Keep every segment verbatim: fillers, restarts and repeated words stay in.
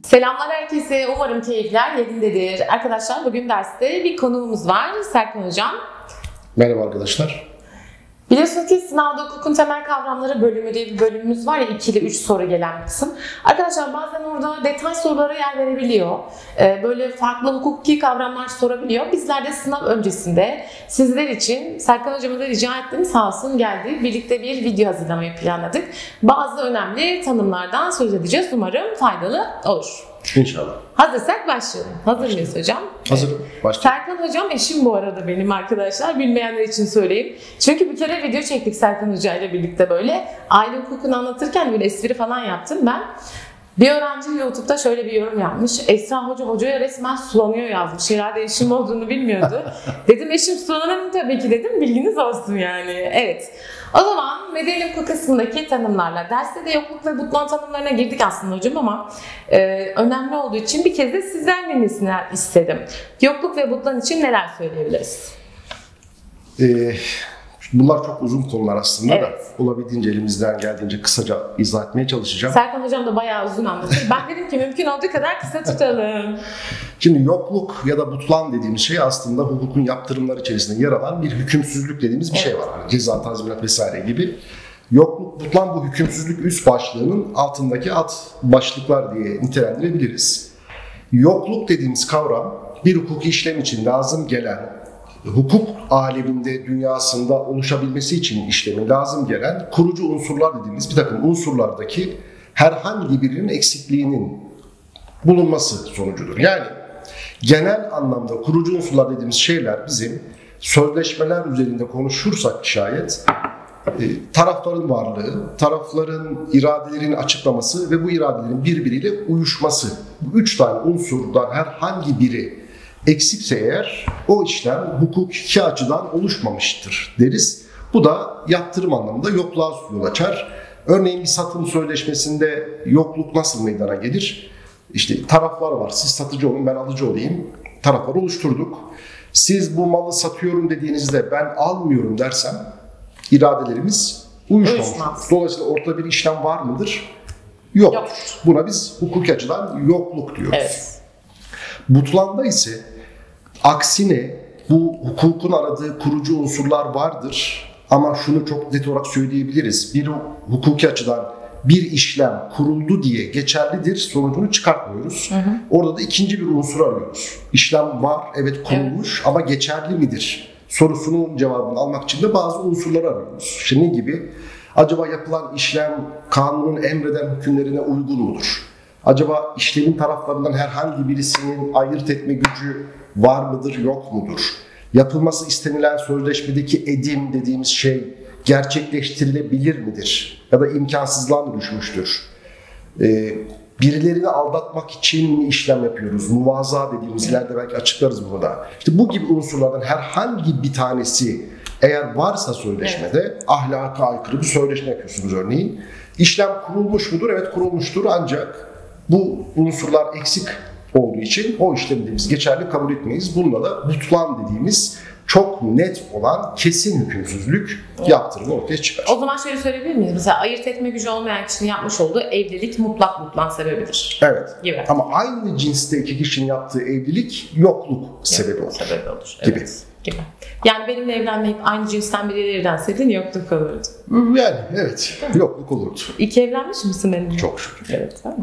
Selamlar herkese. Umarım keyifler yerindedir. Arkadaşlar bugün derste bir konuğumuz var. Serkan Hocam. Merhaba arkadaşlar. Biliyorsunuz ki sınavda hukukun temel kavramları bölümü diye bir bölümümüz var ya, ikili üç soru gelen kısım. Arkadaşlar bazen orada detay sorulara yer verebiliyor. Ee, böyle farklı hukuki kavramlar sorabiliyor. Bizler de sınav öncesinde sizler için Serkan Hocam'a da rica ettim, sağ olsun geldi. Birlikte bir video hazırlamayı planladık. Bazı önemli tanımlardan söz edeceğiz. Umarım faydalı olur. İnşallah. Hazırsak başlayalım. Hazır mıyız hocam? Hazırım. Başlayalım. Serkan Hocam eşim bu arada benim arkadaşlar. Bilmeyenler için söyleyeyim. Çünkü bir kere video çektik Serkan Hoca ile birlikte böyle. Aile hukukunu anlatırken böyle espri falan yaptım ben. Bir öğrenci YouTube'da şöyle bir yorum yapmış. Esra Hoca hocaya resmen sulanıyor yazmış. Herhalde eşim olduğunu bilmiyordu. Dedim eşim sulanırım tabii ki dedim. Bilginiz olsun yani. Evet. O zaman medeni hukuk kısmındaki tanımlarla. Derste de yokluk ve butlan tanımlarına girdik aslında hocam ama e, önemli olduğu için bir kez de sizden dinlesinler istedim. Yokluk ve butlan için neler söyleyebiliriz? Ee, bunlar çok uzun konular aslında evet. da olabildiğince elimizden geldiğince kısaca izah etmeye çalışacağım. Serkan Hocam da bayağı uzun anlatır. Ben dedim ki mümkün olduğu kadar kısa tutalım. Şimdi yokluk ya da butlan dediğimiz şey aslında hukukun yaptırımları içerisinde yer alan bir hükümsüzlük dediğimiz bir evet. şey var. Yani ceza, tazminat vesaire gibi. Yokluk, butlan bu hükümsüzlük üst başlığının altındaki alt başlıklar diye nitelendirebiliriz. Yokluk dediğimiz kavram bir hukuki işlem için lazım gelen, hukuk aleminde, dünyasında oluşabilmesi için işlemin lazım gelen kurucu unsurlar dediğimiz bir takım unsurlardaki herhangi birinin eksikliğinin bulunması sonucudur. Yani genel anlamda kurucu unsurlar dediğimiz şeyler bizim sözleşmeler üzerinde konuşursak şayet tarafların varlığı, tarafların iradelerinin açıklaması ve bu iradelerin birbiriyle uyuşması. Bu üç tane unsurdan herhangi biri eksikse eğer o işlem hukuki açıdan oluşmamıştır deriz. Bu da yaptırım anlamında yokluğa yol açar. Örneğin bir satım sözleşmesinde yokluk nasıl meydana gelir? İşte taraflar var. Siz satıcı olun, ben alıcı olayım. Tarafları oluşturduk. Siz bu malı satıyorum dediğinizde ben almıyorum dersem iradelerimiz uyuşmamış. Dolayısıyla ortada bir işlem var mıdır? Yok. Yok. Buna biz hukuki açıdan yokluk diyoruz. Evet. Butlanda ise aksine bu hukukun aradığı kurucu unsurlar vardır ama şunu çok net olarak söyleyebiliriz. Bir hukuki açıdan bir işlem kuruldu diye geçerlidir sonucunu çıkartmıyoruz. Hı hı. Orada da ikinci bir unsur arıyoruz. İşlem var, evet kurulmuş evet. ama geçerli midir sorusunun cevabını almak için de bazı unsurları arıyoruz. Şimdi gibi acaba yapılan işlem kanunun emreden hükümlerine uygun mudur? Acaba işlemin taraflarından herhangi birisinin ayırt etme gücü var mıdır, yok mudur? Yapılması istenilen sözleşmedeki edim dediğimiz şey gerçekleştirilebilir midir? Ya da imkansızlığa mı düşmüştür? Ee, birilerini aldatmak için mi işlem yapıyoruz? Muvaza dediğimiz ileride belki açıklarız bunu da. İşte bu gibi unsurlardan herhangi bir tanesi eğer varsa sözleşmede evet. ahlaka aykırı bir sözleşme yapıyorsunuz örneğin. İşlem kurulmuş mudur? Evet kurulmuştur ancak bu unsurlar eksik olduğu için o işlemi de biz geçerli kabul etmeyiz. Bununla da butlan dediğimiz çok net olan kesin hükümsüzlük evet. yaptırımı ortaya çıkar. O zaman şöyle söyleyebilir miyiz? Mesela ayırt etme gücü olmayan kişinin yapmış olduğu evlilik mutlak butlan sebebidir. Evet. Gibi. Ama aynı cinste iki kişinin yaptığı evlilik yokluk evet. sebebi olur. Sebebi olur. Gibi. Evet. Gibi. Yani benimle evlenmeyip aynı cinsten biriyle evlenseydin yokluk olurdu. Yani evet. Yokluk olurdu. İki evlenmiş misin benimle? Çok şükür. Evet. Tamam.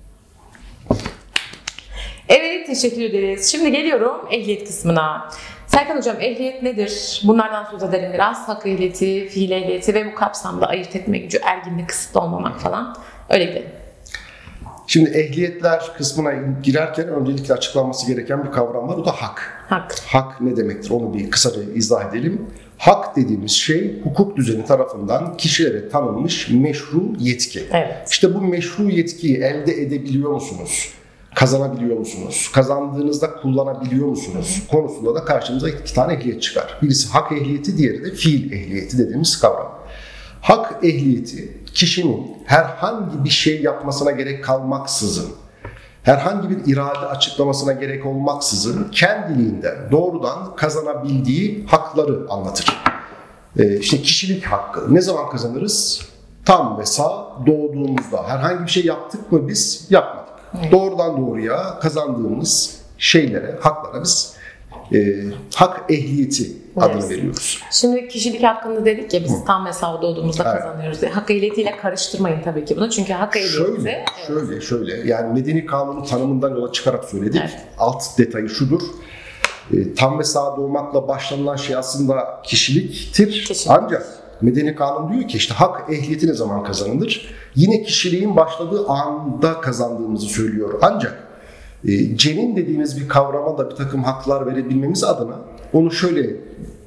Evet, teşekkür ederiz. Şimdi geliyorum ehliyet kısmına. Serkan Hocam ehliyet nedir? Bunlardan söz edelim biraz. Hak ehliyeti, fiil ehliyeti ve bu kapsamda ayırt etme gücü, erginlik, kısıtlı olmamak falan. Öyle gidelim. Şimdi ehliyetler kısmına girerken öncelikle açıklanması gereken bir kavram var. O da hak. Hak. Hak ne demektir? Onu bir kısaca izah edelim. Hak dediğimiz şey hukuk düzeni tarafından kişilere tanınmış meşru yetki. Evet. İşte bu meşru yetkiyi elde edebiliyor musunuz? Kazanabiliyor musunuz? Kazandığınızda kullanabiliyor musunuz? Hı hı. Konusunda da karşımıza iki tane ehliyet çıkar. Birisi hak ehliyeti, diğeri de fiil ehliyeti dediğimiz kavram. Hak ehliyeti kişinin herhangi bir şey yapmasına gerek kalmaksızın, herhangi bir irade açıklamasına gerek olmaksızın kendiliğinden doğrudan kazanabildiği hakları anlatır. Ee, işte kişilik hakkı. Ne zaman kazanırız? Tam ve sağ doğduğumuzda. Herhangi bir şey yaptık mı biz? Yapmadık. Evet. Doğrudan doğruya kazandığımız şeylere, haklara biz e, hak ehliyeti Evet. adını veriyoruz. Şimdi kişilik hakkında dedik ya biz Hı. tam hesabı doğduğumuzda Evet. kazanıyoruz diye. Hak ehliyetiyle karıştırmayın tabii ki bunu. Çünkü hak ehliyeti... Şöyle, evet. şöyle, şöyle. Yani medeni kanunun tanımından yola çıkarak söyledik. Evet. Alt detayı şudur. E, tam ve sağ doğmakla başlanılan şey aslında kişiliktir. Kişilik. Ancak medeni kanun diyor ki işte hak ehliyeti ne zaman kazanılır? Yine kişiliğin başladığı anda kazandığımızı söylüyor. Ancak e, cenin dediğimiz bir kavrama da bir takım haklar verebilmemiz adına onu şöyle e,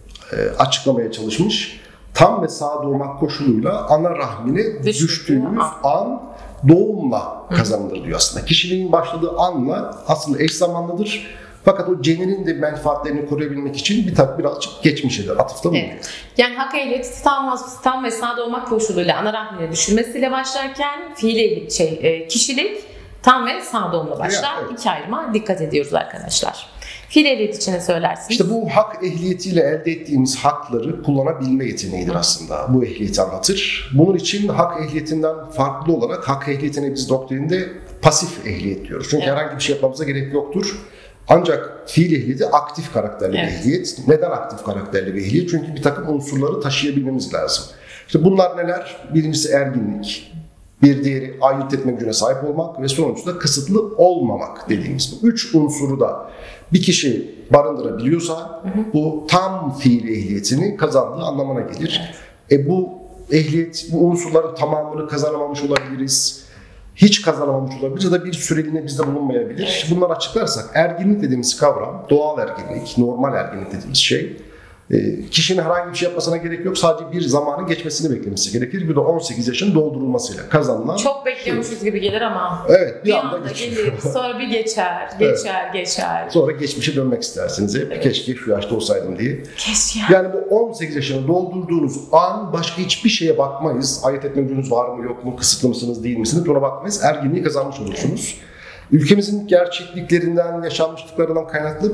açıklamaya çalışmış. Tam ve sağ doğmak koşuluyla ana rahmine Düştüğü düştüğümüz an doğumla kazanılır diyor aslında. Kişiliğin başladığı anla aslında eş zamanlıdır. Fakat o cenenin de menfaatlerini koruyabilmek için bir tak birazcık geçmişedir, atıfta bulunuyor. Evet. Yani hak ehliyeti tam, tam ve sağ doğmak koşuluyla ana rahmine düşürmesiyle başlarken fiili şey, e, kişilik tam ve sağ doğumla başlar. Evet, evet. İki ayrıma dikkat ediyoruz arkadaşlar. Fiil ehliyet için ne söylersiniz? İşte bu hak ehliyetiyle elde ettiğimiz hakları kullanabilme yeteneğidir aslında. Bu ehliyeti anlatır. Bunun için hak ehliyetinden farklı olarak hak ehliyetine biz doktrinde pasif ehliyet diyoruz. Çünkü Evet. herhangi bir şey yapmamıza gerek yoktur. Ancak fiil ehliyeti aktif karakterli Evet. bir ehliyet. Neden aktif karakterli bir ehliyet? Çünkü bir takım unsurları taşıyabilmemiz lazım. İşte bunlar neler? Birincisi erginlik. Bir diğeri ayırt etme gücüne sahip olmak ve sonuncusu da kısıtlı olmamak dediğimiz bu üç unsuru da bir kişi barındırabiliyorsa hı hı. bu tam fiil ehliyetini kazandığı anlamına gelir. Evet. E bu ehliyet, bu unsurların tamamını kazanamamış olabiliriz. Hiç kazanamamış olabilir ya da bir süreliğine bizde bulunmayabilir. Evet. Bunları açıklarsak erginlik dediğimiz kavram, doğal erginlik, normal erginlik dediğimiz şey. Kişinin herhangi bir şey yapmasına gerek yok. Sadece bir zamanın geçmesini beklemesi gerekir. Bir de on sekiz yaşın doldurulmasıyla kazanılan. Çok bekliyormuşuz şey. gibi gelir ama. Evet, bir, bir anda, anda geçiyor. gelir. Sonra bir geçer, geçer, evet. geçer. Sonra geçmişe dönmek istersiniz. Hep evet. Keşke şu yaşta olsaydım diye. Keşke. Yani bu on sekiz yaşını doldurduğunuz an başka hiçbir şeye bakmayız. Ayırt etme gücünüz var mı yok mu, kısıtlı mısınız değil misiniz? Buna bakmayız. Erginliği kazanmış olursunuz. Evet. Ülkemizin gerçekliklerinden, yaşanmışlıklarından kaynaklı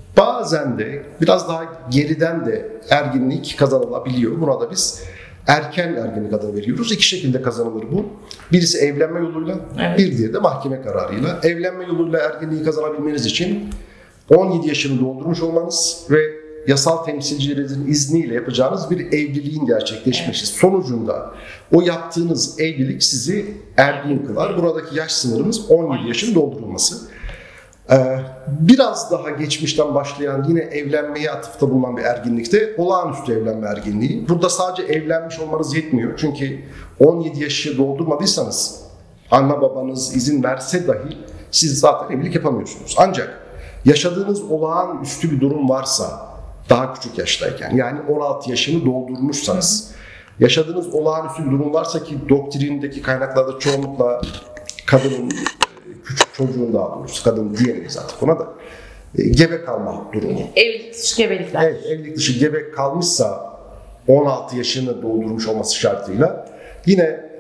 bazen de biraz daha geriden de erginlik kazanılabiliyor. Buna da biz erken ergenlik adını veriyoruz. İki şekilde kazanılır bu. Birisi evlenme yoluyla, evet. bir diğeri de mahkeme kararıyla. Evlenme yoluyla ergenliği kazanabilmeniz için on yedi yaşını doldurmuş olmanız ve yasal temsilcilerinizin izniyle yapacağınız bir evliliğin gerçekleşmesi evet. sonucunda o yaptığınız evlilik sizi ergin kılar. Buradaki yaş sınırımız on yedi yaşın doldurulması. Ee, biraz daha geçmişten başlayan yine evlenmeye atıfta bulunan bir erginlikte olağanüstü evlenme erginliği. Burada sadece evlenmiş olmanız yetmiyor. Çünkü on yedi yaşı doldurmadıysanız anne babanız izin verse dahi siz zaten evlilik yapamıyorsunuz. Ancak yaşadığınız olağanüstü bir durum varsa daha küçük yaştayken yani on altı yaşını doldurmuşsanız yaşadığınız olağanüstü bir durum varsa ki doktrindeki kaynaklarda çoğunlukla kadının küçük çocuğun daha doğrusu kadın diyemeyiz artık ona da gebe kalma durumu. Evlilik dışı gebelikler. Evet, evlilik dışı gebe kalmışsa on altı yaşını doldurmuş olması şartıyla yine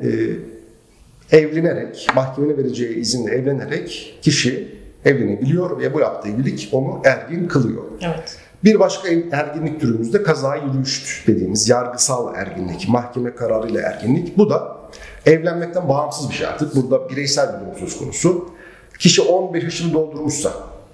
e, evlenerek mahkemenin vereceği izinle evlenerek kişi evlenebiliyor ve bu yaptığı evlilik onu ergin kılıyor. Evet. Bir başka erginlik türümüz de kaza yürüyüş dediğimiz yargısal erginlik, mahkeme kararıyla erginlik. Bu da evlenmekten bağımsız bir şey artık. Burada bireysel bir durum söz konusu. Kişi on beş yaşını doldurmuşsa,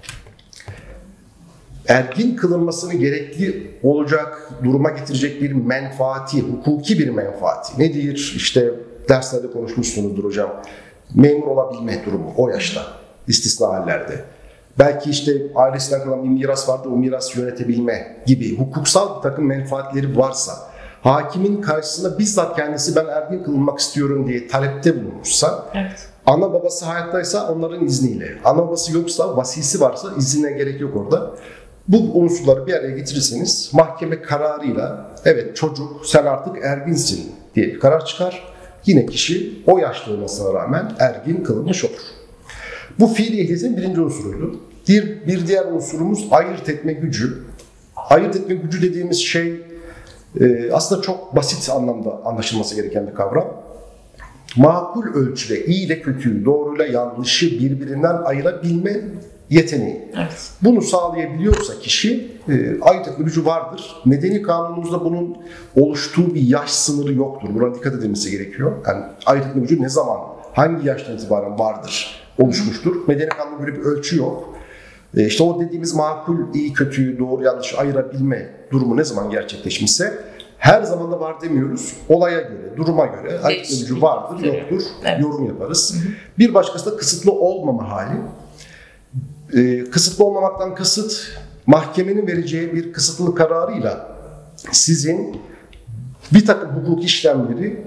ergin kılınmasını gerekli olacak, duruma getirecek bir menfaati, hukuki bir menfaati. Nedir? İşte derslerde konuşmuşsunuzdur hocam. Memur olabilme durumu o yaşta, istisna hallerde. Belki işte ailesinden kalan bir miras vardı, o mirası yönetebilme gibi hukuksal bir takım menfaatleri varsa, hakimin karşısına bizzat kendisi ben ergin kılınmak istiyorum diye talepte bulunmuşsa, evet. ana babası hayattaysa onların izniyle, ana babası yoksa, vasisi varsa iznine gerek yok orada. Bu unsurları bir araya getirirseniz mahkeme kararıyla evet çocuk sen artık erginsin diye bir karar çıkar. Yine kişi o yaşta olmasına rağmen ergin kılınmış olur. Bu fiil ehliyetin birinci unsuruydu. Bir, bir diğer unsurumuz ayırt etme gücü. Ayırt etme gücü dediğimiz şey e, aslında çok basit anlamda anlaşılması gereken bir kavram. Makul ölçüde iyi ile kötüyü, doğruyla yanlışı birbirinden ayırabilme yeteneği. Evet. Bunu sağlayabiliyorsa kişi e, ayırt etme gücü vardır. Medeni kanunumuzda bunun oluştuğu bir yaş sınırı yoktur. Buna dikkat edilmesi gerekiyor. Yani ayırt etme gücü ne zaman, hangi yaştan itibaren vardır oluşmuştur. Medeni kanunda böyle bir ölçü yok. E işte o dediğimiz makul, iyi, kötüyü, doğru, yanlışı ayırabilme durumu ne zaman gerçekleşmişse her zaman da var demiyoruz. Olaya göre, duruma göre ayırt edici vardır, yoktur, evet. yorum yaparız. Hı hı. Bir başkası da kısıtlı olmama hali. E, kısıtlı olmamaktan kasıt, mahkemenin vereceği bir kısıtlılık kararıyla sizin bir takım hukuk işlemleri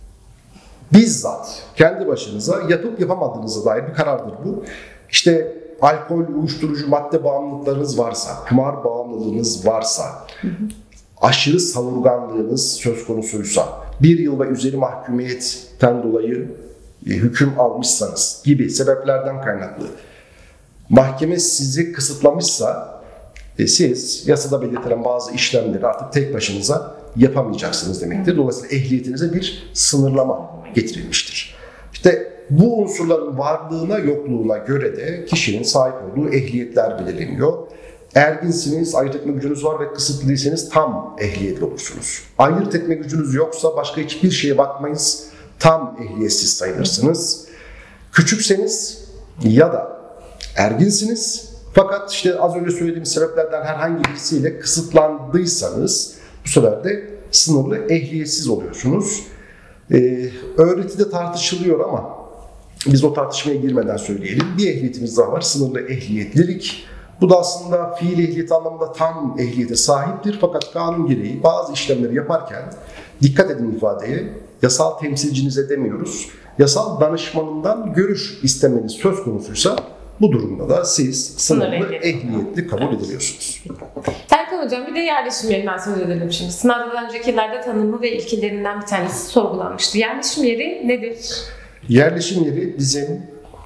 bizzat kendi başınıza yapıp yapamadığınıza dair bir karardır bu. İşte alkol, uyuşturucu madde bağımlılıklarınız varsa, kumar bağımlılığınız varsa, hı hı. aşırı savurganlığınız söz konusuysa, bir yıl ve üzeri mahkumiyetten dolayı e, hüküm almışsanız gibi sebeplerden kaynaklı mahkeme sizi kısıtlamışsa e, siz yasada belirtilen bazı işlemleri artık tek başınıza yapamayacaksınız demektir. Dolayısıyla ehliyetinize bir sınırlama getirilmiştir. İşte bu unsurların varlığına yokluğuna göre de kişinin sahip olduğu ehliyetler belirleniyor. Erginsiniz, ayırt etme gücünüz var ve kısıtlıysanız tam ehliyetli olursunuz. Ayırt etme gücünüz yoksa başka hiçbir şeye bakmayız, tam ehliyetsiz sayılırsınız. Küçükseniz ya da erginsiniz fakat işte az önce söylediğim sebeplerden herhangi birisiyle kısıtlandıysanız bu sefer de sınırlı ehliyetsiz oluyorsunuz. Ee, öğretide tartışılıyor ama biz o tartışmaya girmeden söyleyelim. Bir ehliyetimiz daha var, sınırlı ehliyetlilik. Bu da aslında fiil ehliyeti anlamında tam ehliyete sahiptir. Fakat kanun gereği bazı işlemleri yaparken dikkat edin ifadeye, yasal temsilcinize demiyoruz. Yasal danışmanından görüş istemeniz söz konusuysa bu durumda da siz sınırlı ehliyetli, ehliyetli kabul ediliyorsunuz. Serkan Hocam bir de yerleşim yerinden söz edelim şimdi. Sınavdan öncekilerde tanımı ve ilkelerinden bir tanesi sorgulanmıştı. Yerleşim yeri nedir? Yerleşim yeri bizim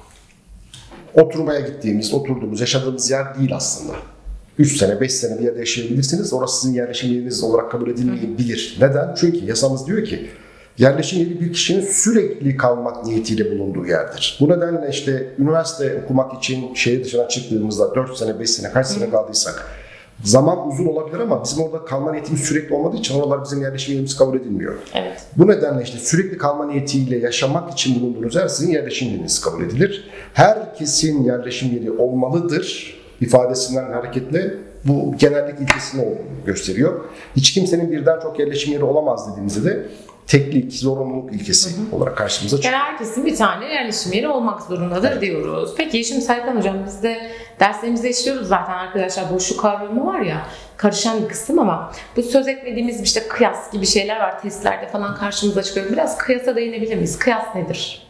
oturmaya gittiğimiz, oturduğumuz, yaşadığımız yer değil aslında. üç sene, beş sene bir yerde yaşayabilirsiniz. Orası sizin yerleşim yeriniz olarak kabul edilmeyebilir. Neden? Çünkü yasamız diyor ki yerleşim yeri bir kişinin sürekli kalmak niyetiyle bulunduğu yerdir. Bu nedenle işte üniversite okumak için şehir dışına çıktığımızda dört sene, beş sene, kaç sene kaldıysak zaman uzun olabilir ama bizim orada kalma niyetimiz sürekli olmadığı için oralar bizim yerleşim yerimiz kabul edilmiyor. Evet. Bu nedenle işte sürekli kalma niyetiyle yaşamak için bulunduğunuz yer sizin yerleşim yeriniz kabul edilir. Herkesin yerleşim yeri olmalıdır ifadesinden hareketle bu genellik ilkesini olduğunu gösteriyor. Hiç kimsenin birden çok yerleşim yeri olamaz dediğimizde de teklik, zorunluluk ilkesi hı hı. olarak karşımıza çıkıyor. Yani herkesin bir tane yerleşim yeri olmak zorundadır evet. diyoruz. Peki şimdi Serkan Hocam biz de derslerimizde işliyoruz zaten arkadaşlar. Boşluk kavramı var ya, karışan bir kısım ama bu söz etmediğimiz işte kıyas gibi şeyler var. Testlerde falan karşımıza çıkıyor. Biraz kıyasa değinebilir miyiz? Kıyas nedir?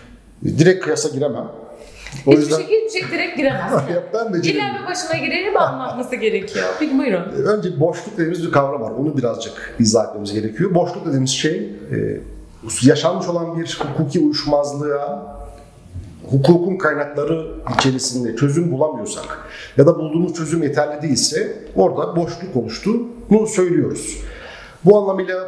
Direkt kıyasa giremem. O hiçbir yüzden... şey, hiçbir şey direkt giremez. ben de İlla bir başına girelim anlatması gerekiyor. Peki buyurun. Önce boşluk dediğimiz bir kavram var. Onu birazcık izah etmemiz gerekiyor. Boşluk dediğimiz şey yaşanmış olan bir hukuki uyuşmazlığa hukukun kaynakları içerisinde çözüm bulamıyorsak ya da bulduğumuz çözüm yeterli değilse orada boşluk oluştuğunu söylüyoruz. Bu anlamıyla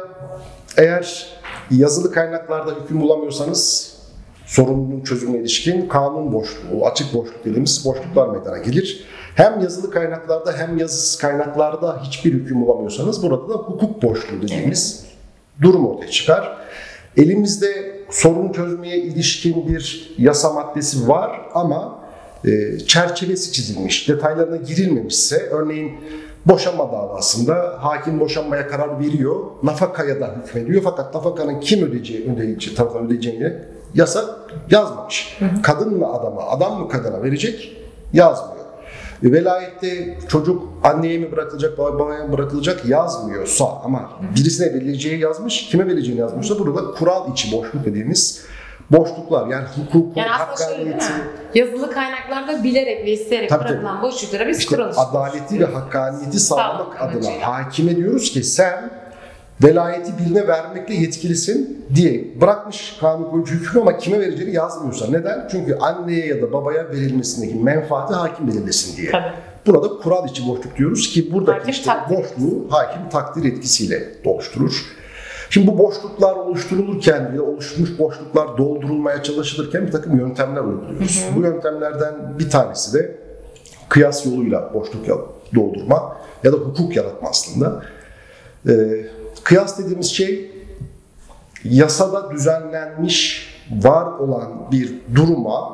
eğer yazılı kaynaklarda hüküm bulamıyorsanız sorunun çözümüne ilişkin kanun boşluğu, açık boşluk dediğimiz boşluklar meydana gelir. Hem yazılı kaynaklarda hem yazısız kaynaklarda hiçbir hüküm bulamıyorsanız burada da hukuk boşluğu dediğimiz durum ortaya çıkar. Elimizde sorun çözmeye ilişkin bir yasa maddesi var ama e, çerçevesi çizilmiş, detaylarına girilmemişse, örneğin boşanma davasında hakim boşanmaya karar veriyor, nafakaya da hükmediyor fakat nafakanın kim ödeyeceği, ödeyici tarafından ödeyeceğini yasa yazmamış. Hı hı. Kadın mı adama, adam mı kadına verecek yazmıyor. E, velayette çocuk anneye mi bırakılacak, babaya mı bırakılacak yazmıyorsa ama birisine verileceği yazmış, kime verileceğini yazmışsa burada kural içi boşluk dediğimiz boşluklar yani hukukun yani hakkaniyeti. Yazılı kaynaklarda bilerek ve isteyerek tabii bırakılan boşluklara biz işte kural adaleti ve hakkaniyeti sağlamak adına hakime diyoruz ki sen velayeti birine vermekle yetkilisin diye bırakmış kanun koyucu hükmü ama kime vereceğini yazmıyorsa. Neden? Çünkü anneye ya da babaya verilmesindeki menfaati hakim belirlesin diye. Tabii. Burada kural içi boşluk diyoruz ki buradaki hakim işte boşluğu hakim takdir etkisiyle oluşturur. Şimdi bu boşluklar oluşturulurken ve oluşmuş boşluklar doldurulmaya çalışılırken bir takım yöntemler uyguluyoruz. Hı hı. Bu yöntemlerden bir tanesi de kıyas yoluyla boşluk doldurma ya da hukuk yaratma aslında. Ee, kıyas dediğimiz şey yasada düzenlenmiş var olan bir duruma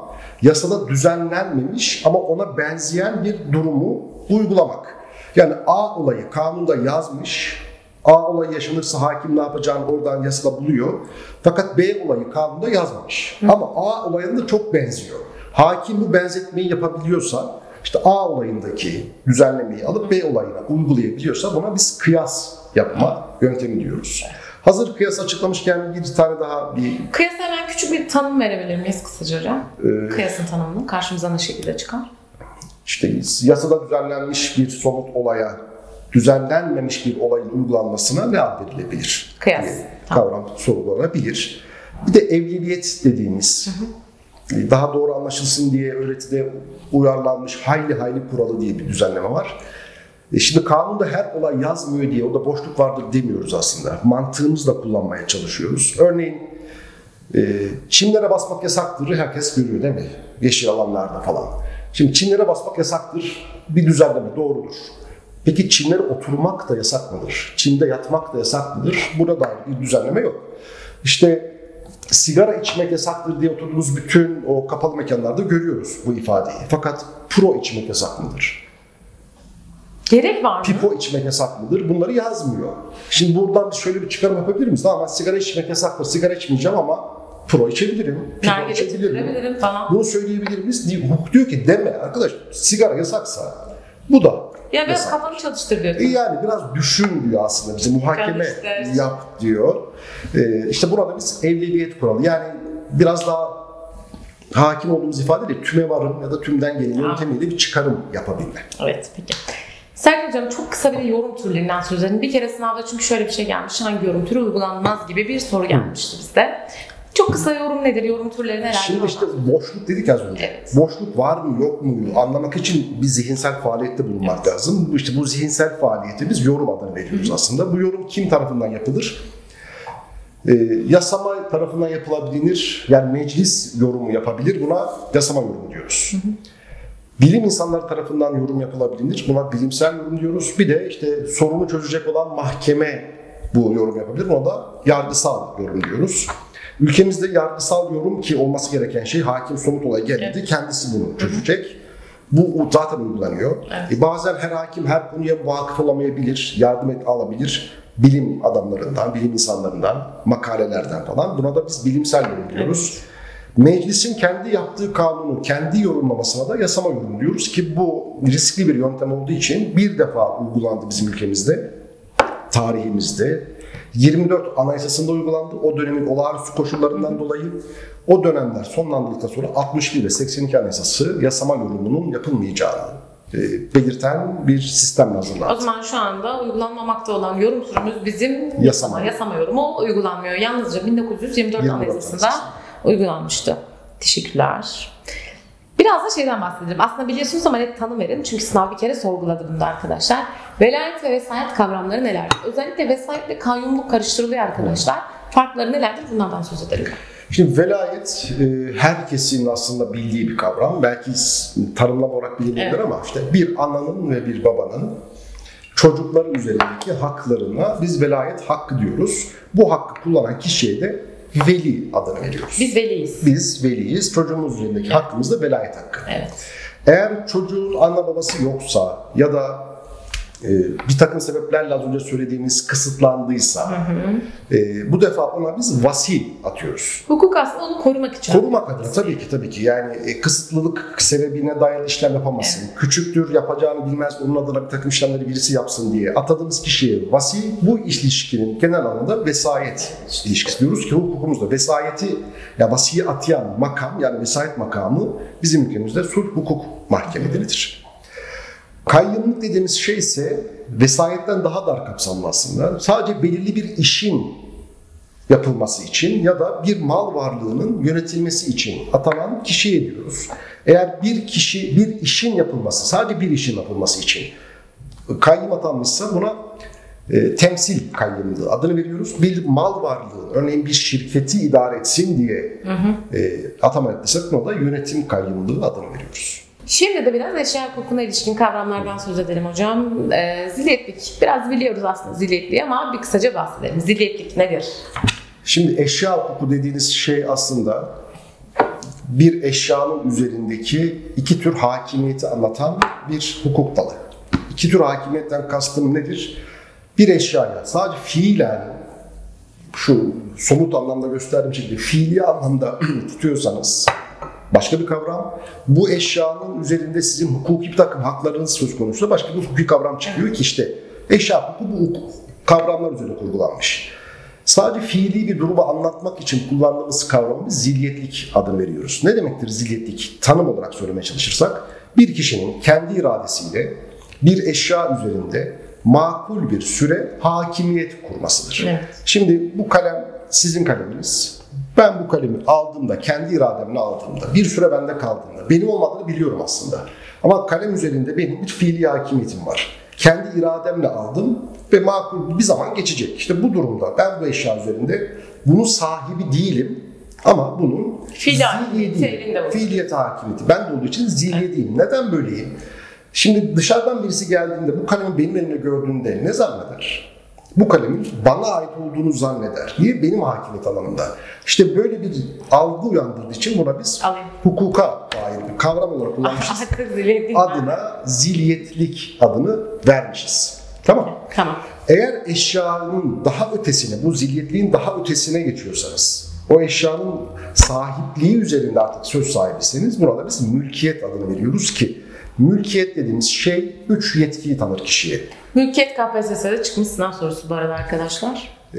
yasada düzenlenmemiş ama ona benzeyen bir durumu uygulamak. Yani A olayı kanunda yazmış, A olayı yaşanırsa hakim ne yapacağını oradan yasada buluyor. Fakat B olayı kanunda yazmamış. Hı. Ama A olayına da çok benziyor. Hakim bu benzetmeyi yapabiliyorsa, işte A olayındaki düzenlemeyi alıp B olayına uygulayabiliyorsa buna biz kıyas yapma yöntemi diyoruz. Hazır kıyas açıklamışken bir tane daha bir... Kıyasa hemen küçük bir tanım verebilir miyiz kısaca hocam? Ee, Kıyasın tanımını karşımıza ne şekilde çıkar? İşte yasada düzenlenmiş bir somut olaya, düzenlenmemiş bir olayın uygulanmasına ne ad verilebilir? Kıyas. Tamam. Kavram sorgulanabilir. Bir de evliliyet dediğimiz, hı hı. daha doğru anlaşılsın diye öğretide uyarlanmış hayli hayli kuralı diye bir düzenleme var. E şimdi kanunda her olay yazmıyor diye o da boşluk vardır demiyoruz aslında. Mantığımızla kullanmaya çalışıyoruz. Örneğin e, çimlere basmak yasaktır, herkes görüyor değil mi? Yeşil alanlarda falan. Şimdi çimlere basmak yasaktır, bir düzenleme doğrudur. Peki çimlere oturmak da yasak mıdır? Çimde yatmak da yasak mıdır? Buna dair bir düzenleme yok. İşte sigara içmek yasaktır diye oturduğumuz bütün o kapalı mekanlarda görüyoruz bu ifadeyi. Fakat pro içmek yasak mıdır? Gerek var mı? Pipo içmek yasak mıdır? Bunları yazmıyor. Şimdi buradan biz şöyle bir çıkarım yapabilir miyiz? Tamam, sigara içmek yasaktır, sigara içmeyeceğim ama pro içebilirim, pipo Nargile içebilirim falan. Bunu söyleyebilir miyiz? Hukuk diyor ki deme arkadaş, sigara yasaksa bu da ya biraz kafanı çalıştır diyor. E yani biraz düşün diyor aslında, bize muhakeme yap diyor. Ee, işte burada biz evliliyet kuralı, yani biraz daha hakim olduğumuz ifadeyle tümevarın ya da tümden gelen yöntemiyle bir çıkarım yapabilme. Evet, peki. Serkan Hocam çok kısa bir de yorum türlerinden söz edelim. Bir kere sınavda çünkü şöyle bir şey gelmiş, hangi yorum türü uygulanmaz gibi bir soru gelmişti bizde. Çok kısa yorum nedir? Yorum türleri neler? Şimdi işte boşluk dedik az önce. Evet. Boşluk var mı yok mu anlamak için bir zihinsel faaliyette bulunmak evet. lazım. İşte bu zihinsel faaliyete biz yorum adını veriyoruz Hı-hı. aslında. Bu yorum kim tarafından yapılır? Ee, yasama tarafından yapılabilir. Yani meclis yorumu yapabilir. Buna yasama yorumu diyoruz. Hı-hı. Bilim insanları tarafından yorum yapılabilir. Buna bilimsel yorum diyoruz. Bir de işte sorunu çözecek olan mahkeme bu yorum yapabilir. Buna da yargısal yorum diyoruz. Ülkemizde yargısal yorum ki olması gereken şey, hakim somut olay geldi, evet. kendisi bunu çözecek. Bu zaten uygulanıyor. Evet. E bazen her hakim her konuya vakıf olamayabilir, yardım et, alabilir. Bilim adamlarından, bilim insanlarından, makalelerden falan. Buna da biz bilimsel yorum diyoruz. Evet. Meclisin kendi yaptığı kanunu, kendi yorumlamasına da yasama yorum diyoruz ki bu riskli bir yöntem olduğu için bir defa uygulandı bizim ülkemizde, tarihimizde. yirmi dört Anayasası'nda uygulandı. O dönemin olağanüstü koşullarından dolayı o dönemler sonlandıktan sonra altmış bir ve seksen iki Anayasası yasama yorumunun yapılmayacağını e, belirten bir sistem hazırlandı. O zaman şu anda uygulanmamakta olan yorum türümüz bizim yasama, yasama yorumu uygulanmıyor. Yalnızca bin dokuz yüz yirmi dört Anayasası'nda uygulanmıştı. Teşekkürler. Biraz da şeyden bahsedelim. Aslında biliyorsunuz ama net tanım verin. Çünkü sınav bir kere sorguladı bunu da arkadaşlar. Velayet ve vesayet kavramları nelerdir? Özellikle vesayet ve kayyumluk karıştırılıyor arkadaşlar. Farkları nelerdir? Bunlardan söz edelim. Şimdi velayet herkesin aslında bildiği bir kavram. Belki tanımlama olarak bilinir evet. ama işte bir ananın ve bir babanın çocukları üzerindeki haklarına biz velayet hakkı diyoruz. Bu hakkı kullanan kişiye de veli adını veriyoruz. Biz veliyiz. Biz veliyiz. Çocuğumuz üzerindeki evet. hakkımız da velayet hakkı. Evet. Eğer çocuğun anne babası yoksa ya da e, bir takım sebeplerle az önce söylediğimiz kısıtlandıysa hı hı. E, bu defa ona biz vasi atıyoruz. Hukuk aslında onu korumak için. Korumak adına tabii ki tabii ki. Yani e, kısıtlılık sebebine dayalı işlem yapamazsın. Evet. Küçüktür, yapacağını bilmez, onun adına bir takım işlemleri birisi yapsın diye atadığımız kişiye vasi, bu ilişkinin genel anlamda vesayet evet. ilişkisi diyoruz ki hukukumuzda vesayeti, ya vasiyi atayan makam, yani vesayet makamı bizim ülkemizde sulh hukuk mahkemeleridir. Kayyumluk dediğimiz şey ise vesayetten daha dar kapsamlı aslında. Sadece belirli bir işin yapılması için ya da bir mal varlığının yönetilmesi için atanan kişiye diyoruz. Eğer bir kişi bir işin yapılması, sadece bir işin yapılması için kayyum atanmışsa buna e, temsil kayyumluğu adını veriyoruz. Bir mal varlığı, örneğin bir şirketi idare etsin diye hı hı. E, atama ettiysek buna da yönetim kayyumluğu adını veriyoruz. Şimdi de biraz eşya hukukuna ilişkin kavramlardan söz edelim hocam. Ee, zilyetlik, biraz biliyoruz aslında zilyetliği ama bir kısaca bahsedelim. Zilyetlik nedir? Şimdi eşya hukuku dediğiniz şey aslında bir eşyanın üzerindeki iki tür hakimiyeti anlatan bir hukuk dalı. İki tür hakimiyetten kastım nedir? Bir eşyaya sadece fiilen, şu somut anlamda gösterdiğim şekilde fiili anlamda tutuyorsanız başka bir kavram. Bu eşyanın üzerinde sizin hukuki bir takım haklarınız söz konusu başka bir hukuki kavram çıkıyor ki işte eşya hukuku bu hukuk kavramlar üzerine kurgulanmış. Sadece fiili bir durumu anlatmak için kullandığımız kavramı zilyetlik adını veriyoruz. Ne demektir zilyetlik? Tanım olarak söylemeye çalışırsak bir kişinin kendi iradesiyle bir eşya üzerinde makul bir süre hakimiyet kurmasıdır. Evet. Şimdi bu kalem sizin kaleminiz. Ben bu kalemi aldığımda, kendi irademle aldığımda, bir süre bende kaldığında, benim olmadığını biliyorum aslında. Ama kalem üzerinde benim bir fiili hakimiyetim var. Kendi irademle aldım ve makul bir zaman geçecek. İşte bu durumda ben bu eşya üzerinde bunun sahibi değilim ama bunun zilyediyim. Fiiliyet hakimiyeti. Ben de olduğu için zilyediyim. Neden böyleyim? Şimdi dışarıdan birisi geldiğinde bu kalemi benim elimde gördüğünde ne zanneder? Bu kalemin bana ait olduğunu zanneder. Niye? Benim hakimiyet alanımda. İşte böyle bir algı uyandırdığı için buna biz Alayım. hukuka dair bir kavram olarak kullanmışız. Adına zilyetlik adını vermişiz. Tamam. Tamam. Eğer eşyanın daha ötesine, bu zilyetliğin daha ötesine geçiyorsanız, o eşyanın sahipliği üzerinde artık söz sahibisiniz, buna da biz mülkiyet adını veriyoruz ki mülkiyet dediğimiz şey üç yetkiyi tanır kişiye. Mülkiyet K P S S'de çıkmış sınav sorusu bu arada arkadaşlar. Ee,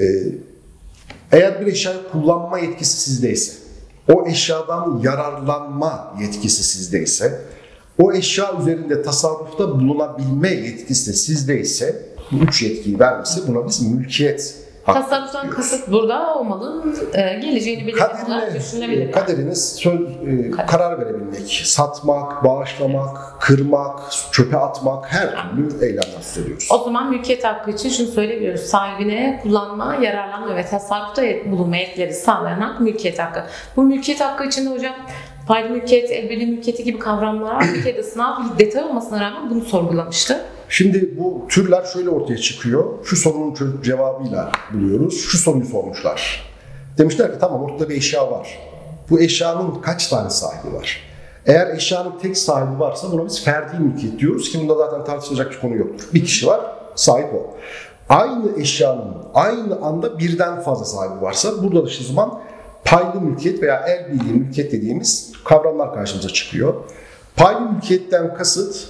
eğer bir eşyayı kullanma yetkisi sizdeyse, o eşyadan yararlanma yetkisi sizdeyse, o eşya üzerinde tasarrufta bulunabilme yetkisi de sizdeyse, bu üç yetkiyi vermesi buna biz mülkiyet tasarruftan kasıt burada olmalı. E, geleceğini belirlemek düşünülebilir. Kaderiniz söz, e, karar verebilmek, satmak, bağışlamak, kırmak, çöpe atmak her türlü eylemler söylüyoruz. O zaman mülkiyet hakkı için şunu söyleyebiliyoruz. Sahibine kullanma, yararlanma ve tasarrufta bulunma yetkileri sağlayan hak mülkiyet hakkı. Bu mülkiyet hakkı içinde hocam paylı mülkiyet, elbirliği mülkiyeti gibi kavramlar var. Bir kere de sınav detay olmasına rağmen bunu sorgulamıştı. Şimdi bu türler şöyle ortaya çıkıyor. Şu sorunun cevabıyla buluyoruz. Şu soruyu sormuşlar. Demişler ki tamam ortada bir eşya var. Bu eşyanın kaç tane sahibi var? Eğer eşyanın tek sahibi varsa buna biz ferdi mülkiyet diyoruz ki bunda zaten tartışılacak bir konu yoktur. Bir kişi var, sahip o. Aynı eşyanın aynı anda birden fazla sahibi varsa burada da işte zaman paylı mülkiyet veya el birliği mülkiyet dediğimiz kavramlar karşımıza çıkıyor. Paylı mülkiyetten kasıt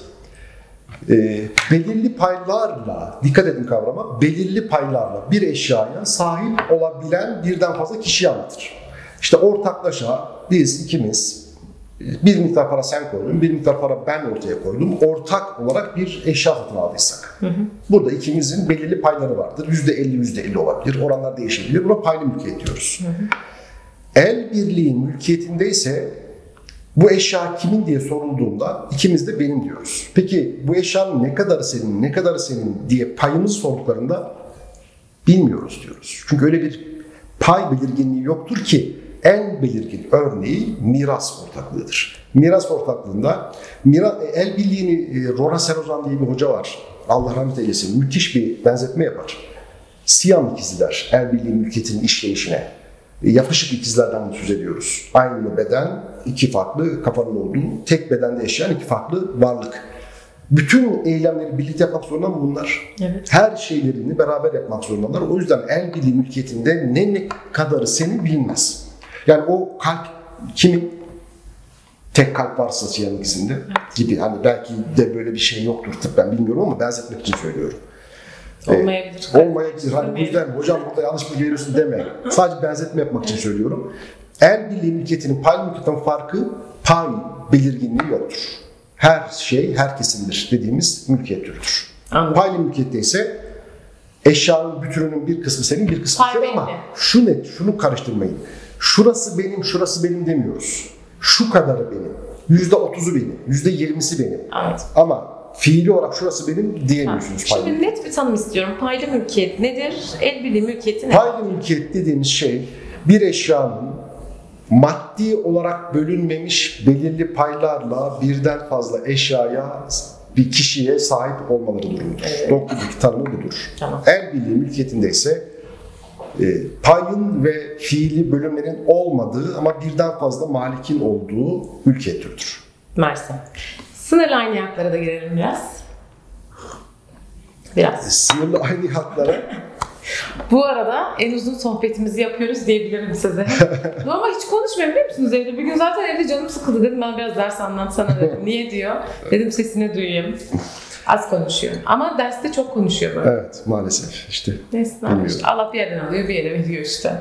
e, belirli paylarla, dikkat edin kavrama, belirli paylarla bir eşyaya sahip olabilen birden fazla kişiyi anlatır. İşte ortaklaşa biz ikimiz bir miktar para sen koydun, bir miktar para ben ortaya koydum. Ortak olarak bir eşya satın aldıysak. Hı hı. Burada ikimizin belirli payları vardır. yüzde elli yüzde elli olabilir. Oranlar değişebilir. Buna paylı mülkiyet diyoruz. Hı hı. El birliği mülkiyetinde ise bu eşya kimin diye sorulduğunda ikimiz de benim diyoruz. Peki bu eşyanın ne kadarı senin, ne kadarı senin diye payımız sorduklarında bilmiyoruz diyoruz. Çünkü öyle bir pay belirginliği yoktur ki en belirgin örneği miras ortaklığıdır. Miras ortaklığında mira, el birliğini Rora Serozan diye bir hoca var. Allah rahmet eylesin. Müthiş bir benzetme yapar. Siyam ikizler el birliği mülkiyetinin işleyişine. Yapışık ikizlerden söz ediyoruz. Aynı beden, iki farklı kafanın olduğu, tek bedende yaşayan iki farklı varlık. Bütün eylemleri birlikte yapmak zorunda mı bunlar? Evet. Her şeylerini beraber yapmak zorundalar. O yüzden el birliği mülkiyetinde ne ne kadarı senin bilinmez. Yani o kalp kimin? Tek kalp varsa siyam ikizinde evet. gibi. Hani belki de böyle bir şey yoktur tıbben bilmiyorum ama benzetmek için söylüyorum. Olmayabilir. Ee, olmayabilir. Hani bu yüzden hocam burada yanlış bilgi veriyorsun deme. Sadece benzetme yapmak için söylüyorum. El birliği mülkiyetinin pay mülkiyetten farkı pay belirginliği yoktur. Her şey herkesindir dediğimiz mülkiyet türüdür. Paylı mülkiyette ise eşyanın bütününün bir kısmı senin bir kısmı senin ama şu net, şunu karıştırmayın. Şurası benim, şurası benim demiyoruz. Şu kadarı benim. Yüzde otuzu benim. Yüzde yirmisi benim. Evet. Ama fiili olarak şurası benim diyemiyorsunuz. Ha. Şimdi net bir tanım istiyorum. Paylı mülkiyet nedir? El birliği mülkiyeti ne? Paylı mülkiyet dediğimiz şey bir eşyanın maddi olarak bölünmemiş belirli paylarla birden fazla eşyaya bir kişiye sahip olmaları durumudur. Evet. Doktorluk tanımı budur. Tamam. El birliği mülkiyetinde ise e, payın ve fiili bölümlerin olmadığı ama birden fazla malikin olduğu mülkiyet türüdür. Maalesef. Sınırlı aynı haklara da girelim biraz. Biraz. E, sınırlı aynı haklara Bu arada en uzun sohbetimizi yapıyoruz diyebilirim size. Ama hiç konuşmuyorum biliyor musunuz evde? Bir gün zaten evde canım sıkıldı dedim ben biraz ders anlatsana dedim. Niye diyor? Dedim sesini duyayım. Az konuşuyor. Ama derste çok konuşuyor böyle. Evet maalesef işte. Neyse işte. Allah bir yerden alıyor bir yere veriyor işte.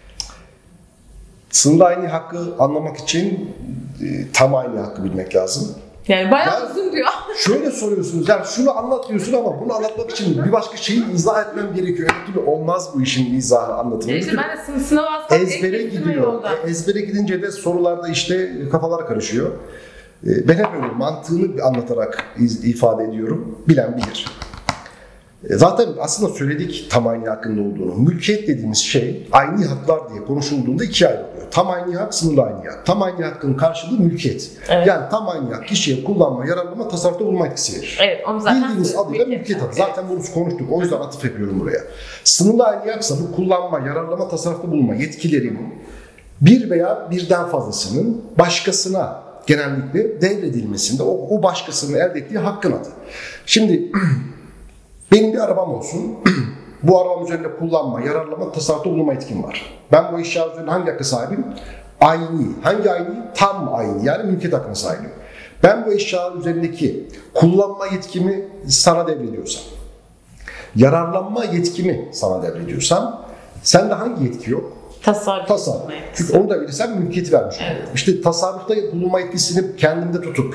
Sınırlı aynı hakkı anlamak için e, tam aynı hakkı bilmek lazım. Yani bayağı Ya, uzun diyor. Şöyle soruyorsunuz, yani şunu anlat diyorsun ama bunu anlatmak için bir başka şeyi izah etmem gerekiyor. Öyle türlü olmaz bu işin izahı, anlatımı. Ya işte ben de sın- sınava aslan Ezbere gidiyor. E, ezbere gidince de sorularda işte kafalar karışıyor. E, ben hep öyle mantığını anlatarak iz- ifade ediyorum. Bilen bilir. E, zaten aslında söyledik tam aynı hakkında olduğunu. Mülkiyet dediğimiz şey aynı haklar diye konuşulduğunda ikiye ayrılıyor. Tam aynı hak, sınırlı aynı hak. Tam aynı hakkın karşılığı mülkiyet. Evet. Yani tam aynı hak kişiye kullanma, yararlama, tasarrufta bulma etkisi verir. Evet, onu zaten Bildiğiniz adıyla mülkiyet adı. Zaten bunu konuştuk. O yüzden atıf yapıyorum buraya. Sınırlı aynı haksa bu kullanma, yararlama, tasarrufta bulma yetkilerinin bir veya birden fazlasının başkasına genellikle devredilmesinde o, o başkasının elde ettiği hakkın adı. Şimdi benim bir arabam olsun. Bu arabam üzerinde kullanma, yararlama, tasarrufta bulunma etkim var. Ben bu eşya üzerinde hangi hakkı sahibim? Aynı. Hangi aynı? Tam aynı. Yani mülkiyet hakkına sahibim. Ben bu eşya üzerindeki kullanma yetkimi sana devrediyorsam, yararlanma yetkimi sana devrediyorsam, sende hangi yetki yok? Tasarruf. Tasarruf. Çünkü onu da verirsen mülkiyeti vermiş oluyorum. Evet. İşte tasarrufta bulunma yetkisini kendimde tutup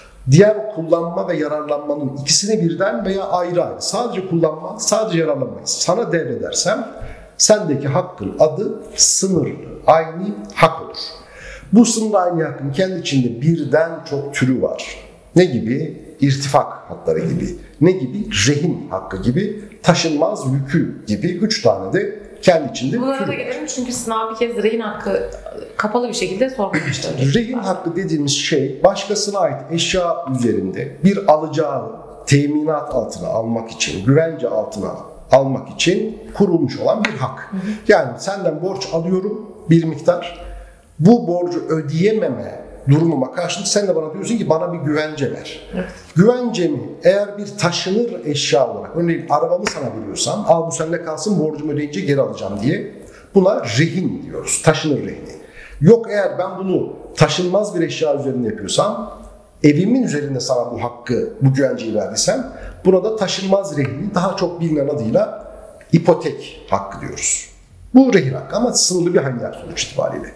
diğer kullanma ve yararlanmanın ikisini birden veya ayrı ayrı sadece kullanma, sadece yararlanmayı sana devredersem sendeki hakkın adı sınırlı, aynı hak olur. Bu sınırlı aynı hakkın kendi içinde birden çok türü var. Ne gibi? İrtifak hakları gibi. Ne gibi? Rehin hakkı gibi. Taşınmaz yükü gibi üç tane de kendi içinde Bunlara türü da var. gelelim çünkü sınav bir kez rehin hakkı kapalı bir şekilde sormuştu. Rehin hakkı dediğimiz şey başkasına ait eşya üzerinde bir alacağı teminat altına almak için, güvence altına almak için kurulmuş olan bir hak. Hı hı. Yani senden borç alıyorum bir miktar. Bu borcu ödeyememe durumuma karşılık sen de bana diyorsun ki bana bir güvence ver. Evet. Güvencemi eğer bir taşınır eşya olarak, örneğin arabamı sana veriyorsam, al bu sende kalsın borcumu ödeyince geri alacağım diye buna rehin diyoruz. Taşınır rehini. Yok eğer ben bunu taşınmaz bir eşya üzerinde yapıyorsam, evimin üzerinde sana bu hakkı, bu güvenceyi verdiysem, buna da taşınmaz rehini, daha çok bilinen adıyla ipotek hakkı diyoruz. Bu rehin hakkı ama sınırlı bir hayır sonuç itibariyle.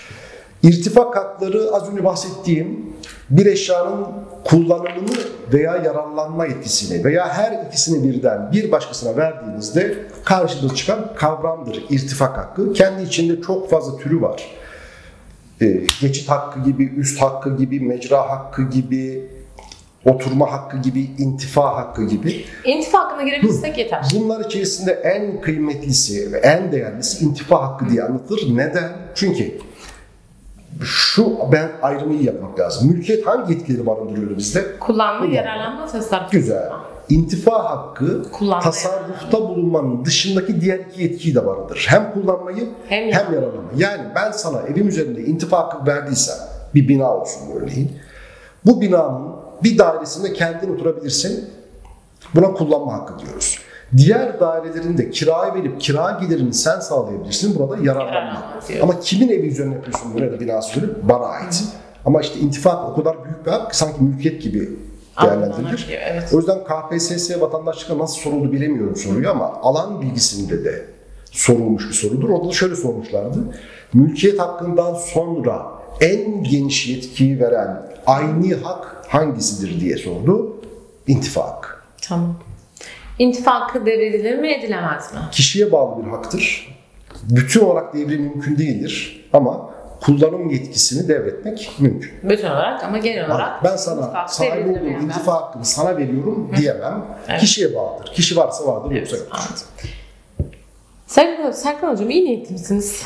İrtifak hakları az önce bahsettiğim bir eşyanın kullanımını veya yararlanma yetkisini veya her ikisini birden bir başkasına verdiğinizde karşınıza çıkan kavramdır irtifak hakkı. Kendi içinde çok fazla türü var. Ee, geçit hakkı gibi, üst hakkı gibi, mecra hakkı gibi, oturma hakkı gibi, intifa hakkı gibi. İntifa hakkına girebilirsek yeter. Bunlar içerisinde en kıymetlisi ve en değerlisi intifa hakkı diye anlatılır. Neden? Çünkü şu ben ayrımı yapmak lazım. Mülkiyet hangi yetkileri barındırıyor bizde? Kullanma, yararlanma, tasarruf. Güzel. İntifa hakkı Kullanma, tasarrufta bulunmanın dışındaki diğer iki yetkiyi de barındırır. Hem kullanmayı hem, hem yararlanmayı. Yani ben sana evim üzerinde intifa hakkı verdiysem bir bina olsun örneğin. Bu binanın bir dairesinde kendin oturabilirsin. Buna kullanma hakkı diyoruz. Diğer dairelerinde kiraya verip kira giderini sen sağlayabilirsin. Burada yararlanma. Ama kimin evi üzerine yapıyorsun bunu ya da binası üzerine? Bana ait. Hı. Ama işte intifak o kadar büyük bir hak sanki mülkiyet gibi değerlendirilir. Evet. O yüzden K P S S vatandaşlıkla nasıl soruldu bilemiyorum soruyu ama alan bilgisinde de sorulmuş bir sorudur. Orada da şöyle sormuşlardı. Mülkiyet hakkından sonra en geniş yetkiyi veren aynı hak hangisidir diye sordu. İntifa hakkı. Tamam. İntifa hakkı devredilir mi, edilemez mi? Kişiye bağlı bir haktır. Bütün olarak devri mümkün değildir ama kullanım yetkisini devretmek mümkün. Bütün olarak ama genel olarak ben sana sahip olduğum yani intifa hakkını sana veriyorum diyemem. Evet. Kişiye bağlıdır. Kişi varsa vardır, evet, yoksa yoktur. Serkan, Serkan Hocam iyi niyetli misiniz?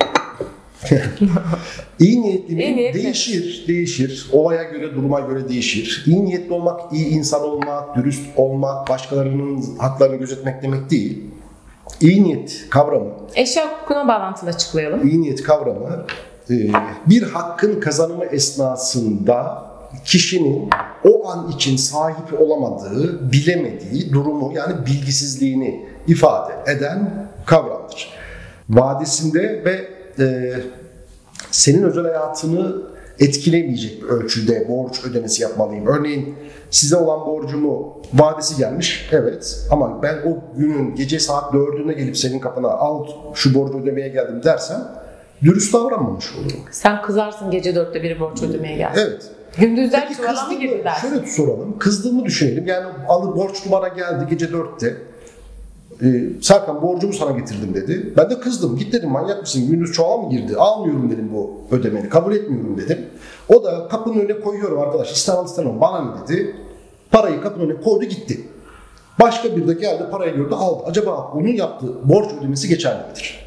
İyi niyetli mi? İyi niyetli. Değişir, değişir. Olaya göre, duruma göre değişir. İyi niyetli olmak, iyi insan olmak, dürüst olmak, başkalarının haklarını gözetmek demek değil. İyi niyet kavramı, Eşya hukukuna bağlantılı açıklayalım. iyi niyet kavramı e, bir hakkın kazanımı esnasında kişinin o an için sahip olamadığı, bilemediği durumu yani bilgisizliğini ifade eden kavramdır. Vadesinde ve e, senin özel hayatını etkilemeyecek bir ölçüde borç ödemesi yapmalıyım. Örneğin size olan borcumu vadesi gelmiş, evet, ama ben o günün gece saat dördünde gelip senin kapına al şu borcu ödemeye geldim dersem dürüst davranmamış olurum. Sen kızarsın gece dörtte biri borç ödemeye geldi. Evet. Gündüzler Peki çuvala mı girdi dersin? şöyle soralım. Kızdığımı düşünelim. Yani alı borç numara geldi gece dörtte. Ee, Serkan borcumu sana getirdim dedi. Ben de kızdım. Git dedim, manyak mısın? Gündüz çuvala mı girdi? Almıyorum dedim bu ödemeni. Kabul etmiyorum dedim. O da kapının önüne koyuyorum arkadaş. İster al ister al. Bana ne dedi? Parayı kapının önüne koydu gitti. Başka bir de geldi parayı gördü aldı. Acaba onun yaptığı borç ödemesi geçerli midir?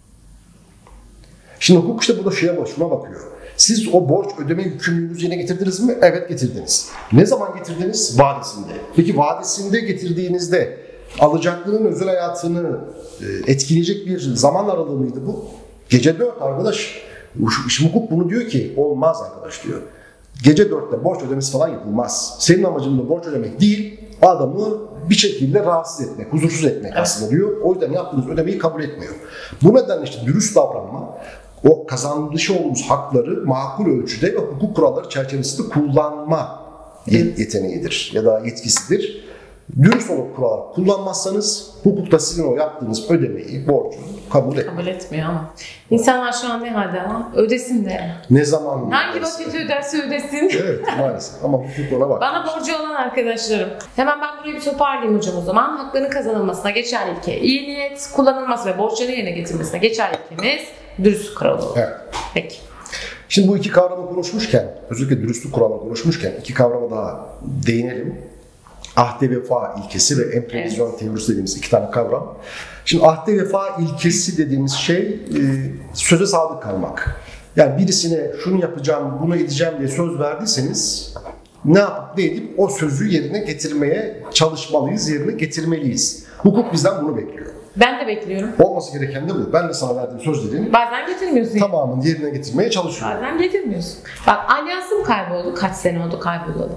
Şimdi hukuk işte burada şeye bak, şuna bakıyor. Siz o borç ödeme yükümlülüğünüzü yerine getirdiniz mi? Evet, getirdiniz. Ne zaman getirdiniz? Vadesinde. Peki vadesinde getirdiğinizde alacaklının özel hayatını etkileyecek bir zaman aralığı mıydı bu? Gece dört arkadaş. Şimdi hukuk bunu diyor ki olmaz arkadaş diyor. Gece dörtte borç ödemesi falan yapılmaz. Senin amacın da borç ödemek değil, adamı bir şekilde rahatsız etmek, huzursuz etmek evet. aslında diyor. O yüzden yaptığınız ödemeyi kabul etmiyor. Bu nedenle işte dürüst davranma, o kazanmış olduğumuz hakları makul ölçüde ve hukuk kuralları çerçevesinde kullanma yeteneğidir ya da yetkisidir. Dürüst olup kuralları kullanmazsanız hukukta sizin o yaptığınız ödemeyi, borcu kabul etmiyor. Kabul etmiyor ama. İnsanlar şu an ne halde ama ödesin de. Ne zaman? Hangi vakit öderse ödesin. Evet maalesef ama hukuk ona bak. Bana borcu olan arkadaşlarım. Hemen ben burayı bir toparlayayım hocam o zaman. Hakların kazanılmasına geçerli ilke iyi niyet, kullanılması ve borçları yerine getirmesine geçerli ilkemiz dürüst kuralı. Evet. Peki. Şimdi bu iki kavramı konuşmuşken, özellikle dürüstlük kuralını konuşmuşken iki kavrama daha değinelim. Ahde vefa ilkesi ve emprevizyon evet. teorisi dediğimiz iki tane kavram. Şimdi ahde vefa ilkesi dediğimiz şey e, söze sadık kalmak. Yani birisine şunu yapacağım, bunu edeceğim diye söz verdiyseniz ne yapıp ne edip o sözü yerine getirmeye çalışmalıyız, yerine getirmeliyiz. Hukuk bizden bunu bekliyor. Ben de bekliyorum. Olması gereken de bu. Ben de sana verdiğim sözlerin bazen getirmiyorsun. Tamamını yerine getirmeye çalışıyorum. Bazen getirmiyorsun. Bak alyansım kayboldu. Kaç sene oldu kaybolalı.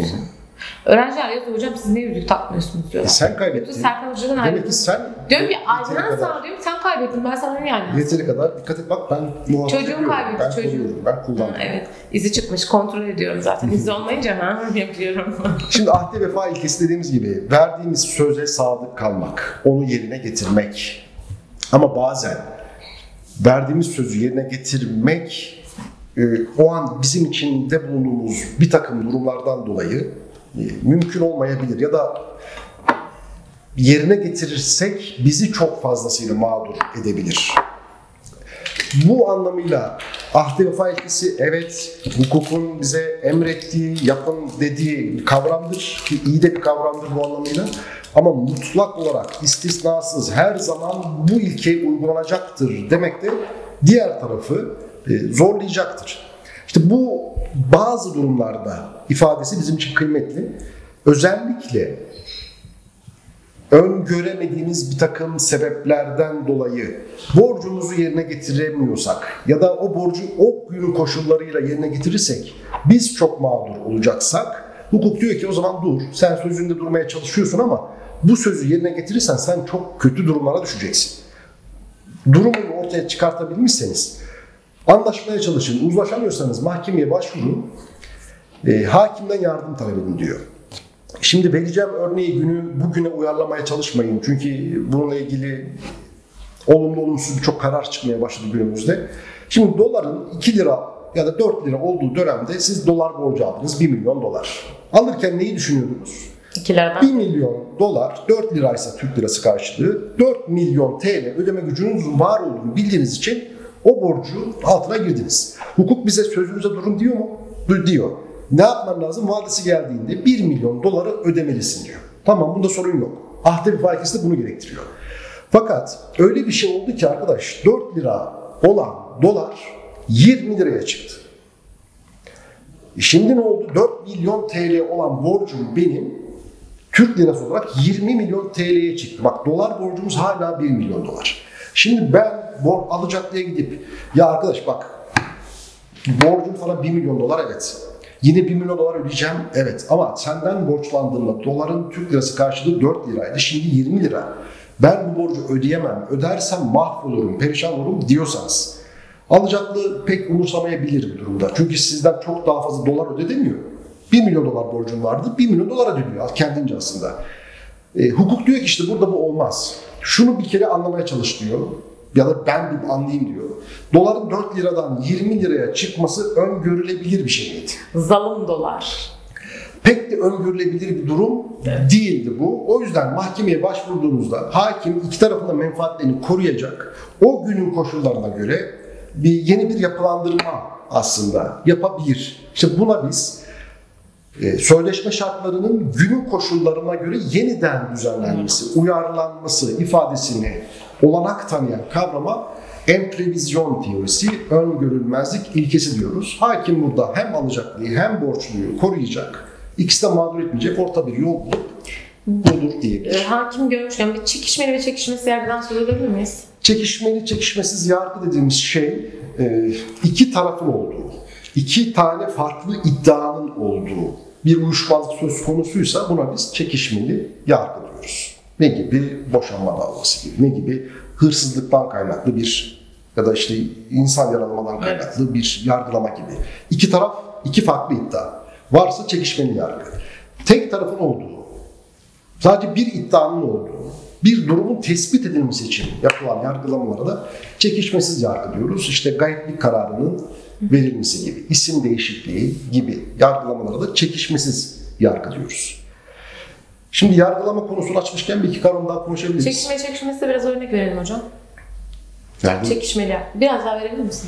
Öğrenciler yazıyor hocam siz ne yüzük takmıyorsunuz diyorlar. E sen kaybettin. Serkan Hoca'dan ayrıldım. Demek ki sen... Diyorum ki alyans al diyorum sen kaybettin ben sana ne alyans? Yeteri kadar dikkat et bak ben muhafaza ediyorum. Çocuğum kaybetti ben çocuğum. Ben kullanıyorum. Ha, evet izi çıkmış kontrol ediyorum zaten. İzi olmayınca ha yapıyorum. Şimdi ahde vefa ilkesi dediğimiz gibi verdiğimiz söze sadık kalmak, onu yerine getirmek. Ama bazen verdiğimiz sözü yerine getirmek o an bizim içinde bulunduğumuz bir takım durumlardan dolayı mümkün olmayabilir ya da yerine getirirsek bizi çok fazlasıyla mağdur edebilir. Bu anlamıyla ahde vefa ilkesi evet hukukun bize emrettiği, yapın dediği kavramdır ki iyi de bir kavramdır bu anlamıyla. Ama mutlak olarak istisnasız her zaman bu ilke uygulanacaktır demek de diğer tarafı zorlayacaktır. İşte bu bazı durumlarda ifadesi bizim için kıymetli. Özellikle öngöremediğimiz bir takım sebeplerden dolayı borcumuzu yerine getiremiyorsak ya da o borcu o günün koşullarıyla yerine getirirsek biz çok mağdur olacaksak hukuk diyor ki o zaman dur sen sözünde durmaya çalışıyorsun ama bu sözü yerine getirirsen sen çok kötü durumlara düşeceksin. Durumunu ortaya çıkartabilmişseniz anlaşmaya çalışın, uzlaşamıyorsanız mahkemeye başvurun, e, hakimden yardım talep edin diyor. Şimdi vereceğim örneği günü bugüne uyarlamaya çalışmayın. Çünkü bununla ilgili olumlu olumsuz birçok karar çıkmaya başladı günümüzde. Şimdi doların iki lira ya da dört lira olduğu dönemde siz dolar borcu aldınız bir milyon dolar. Alırken neyi düşünüyordunuz? iki liradan. bir milyon dolar dört liraysa Türk lirası karşılığı dört milyon T L ödeme gücünüzün var olduğunu bildiğiniz için o borcu altına girdiniz. Hukuk bize sözünüze durun diyor mu? Diyor. Ne yapman lazım? Vadesi geldiğinde bir milyon doları ödemelisin diyor. Tamam bunda sorun yok. Ahde vefa ilkesi de bunu gerektiriyor. Fakat öyle bir şey oldu ki arkadaş dört lira olan dolar yirmi liraya çıktı. Şimdi ne oldu? dört milyon T L olan borcum benim Türk lirası olarak yirmi milyon T L'ye çıktı. Bak dolar borcumuz hala bir milyon dolar. Şimdi ben bor alacaklıya gidip ya arkadaş bak borcum falan bir milyon dolar evet. Yine bir milyon dolar ödeyeceğim evet ama senden borçlandığımda doların Türk lirası karşılığı dört liraydı şimdi yirmi lira. Ben bu borcu ödeyemem, ödersem mahvolurum, perişan olurum diyorsanız alacaklı pek umursamayabilir bu durumda. Çünkü sizden çok daha fazla dolar ödedemiyor. bir milyon dolar borcum vardı, bir milyon dolar ödüyor kendince aslında. E, hukuk diyor ki işte burada bu olmaz. Şunu bir kere anlamaya çalış diyor. Ya da ben bir anlayayım diyor. Doların dört liradan yirmi liraya çıkması öngörülebilir bir şey miydi? Zalim dolar. Pek de öngörülebilir bir durum evet. değildi bu. O yüzden mahkemeye başvurduğunuzda hakim iki tarafın da menfaatlerini koruyacak. O günün koşullarına göre bir yeni bir yapılandırma aslında yapabilir. İşte buna biz e, sözleşme şartlarının günün koşullarına göre yeniden düzenlenmesi, uyarlanması ifadesini olanak tanıyan kavrama emprevizyon teorisi, öngörülmezlik ilkesi diyoruz. Hakim burada hem alacaklıyı hem borçluyu koruyacak, ikisi de mağdur etmeyecek orta bir yol bulup budur diyebilir. E, hakim görmüşken bir çekişmeli ve çekişmesiz yargıdan söz edebilir miyiz? Çekişmeli, çekişmesiz yargı dediğimiz şey iki tarafın olduğu, iki tane farklı iddianın olduğu bir uyuşmazlık söz konusuysa buna biz çekişmeli yargı diyoruz. Ne gibi? Boşanma davası gibi, ne gibi? Hırsızlıktan kaynaklı bir ya da işte insan yaralamadan kaynaklı evet. bir yargılama gibi. İki taraf, iki farklı iddia. Varsa çekişmeli yargı. Tek tarafın olduğu, sadece bir iddianın olduğu, bir durumun tespit edilmesi için yapılan yargılamalara da çekişmesiz yargı diyoruz. İşte gayiplik kararının verilmesi gibi, isim değişikliği gibi yargılamalara da çekişmesiz yargı diyoruz. Şimdi yargılama konusunu açmışken bir iki kavram daha konuşabiliriz. Çekişmeli çekişmesize biraz örnek verelim hocam. Verdim. Çekişmeli. Biraz daha verebilir misiniz?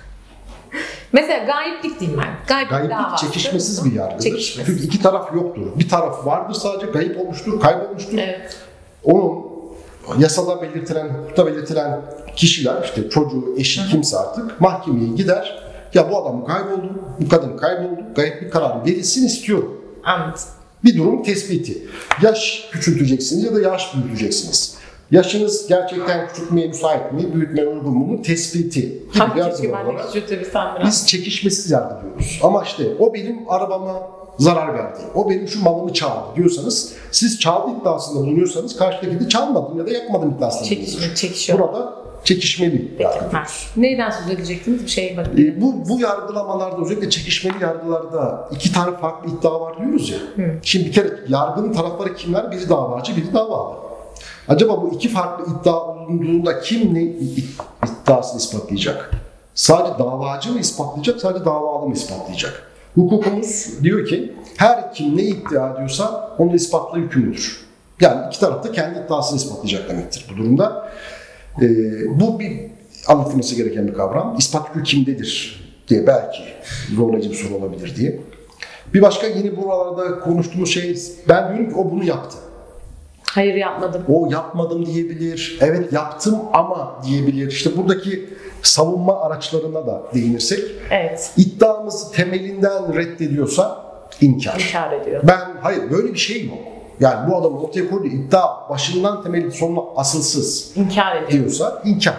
Mesela gayiplik diyeyim ben. Gayiplik, gayiplik çekişmesiz bir yargıdır. Çekişmesiz. Çünkü iki taraf yoktur. Bir taraf vardır sadece gayip olmuştur, kaybolmuştur. Evet. Onun yasada belirtilen, hukukta belirtilen kişiler, işte çocuğu, eşi, kimse artık mahkemeye gider. Ya bu adam kayboldu, bu kadın kayboldu, gayiplik kararı verilsin istiyorum. Anladım. Bir durum tespiti. Yaş küçülteceksiniz ya da yaş büyüteceksiniz. Yaşınız gerçekten küçültmeye müsait mi, büyütmeye uygun mu tespiti gibi yargılamalara biz çekişmesiz yargı diyoruz. Ama işte o benim arabama zarar verdi, o benim şu malımı çaldı diyorsanız, siz çaldı iddiasında bulunuyorsanız karşıdaki de çalmadım ya da yapmadım iddiasında Çekişme, çekişiyor. Burada çekişmeli yargı. Neyden söz edecektiniz? Bir şeye bakın. E, bu, bu yargılamalarda, özellikle çekişmeli yargılarda iki tane farklı iddia var diyoruz ya. Hı. Şimdi bir kere yargının tarafları kimler? Biri davacı, biri davalı. Acaba bu iki farklı iddia olunduğunda kim ne iddiasını ispatlayacak? Sadece davacı mı ispatlayacak, sadece davalı mı ispatlayacak? Hukukumuz diyor ki her kim ne iddia ediyorsa onu ispatla yükümlüdür. Yani iki taraf da kendi iddiasını ispatlayacak demektir bu durumda. Ee, bu bir anlatılması gereken bir kavram. İspat yükü kimdedir diye belki zorlayıcı bir soru olabilir diye. Bir başka yeni buralarda konuştuğumuz şey, ben diyorum ki o bunu yaptı. Hayır yapmadım. O yapmadım diyebilir. Evet yaptım ama diyebilir. İşte buradaki savunma araçlarına da değinirsek. Evet. İddiamızı temelinden reddediyorsa inkar. İnkar ediyor. Ben hayır böyle bir şey yok. Yani bu adamın ortaya koyduğu iddia başından temeli sonuna asılsız. İnkar ediyor. Diyorsa inkar.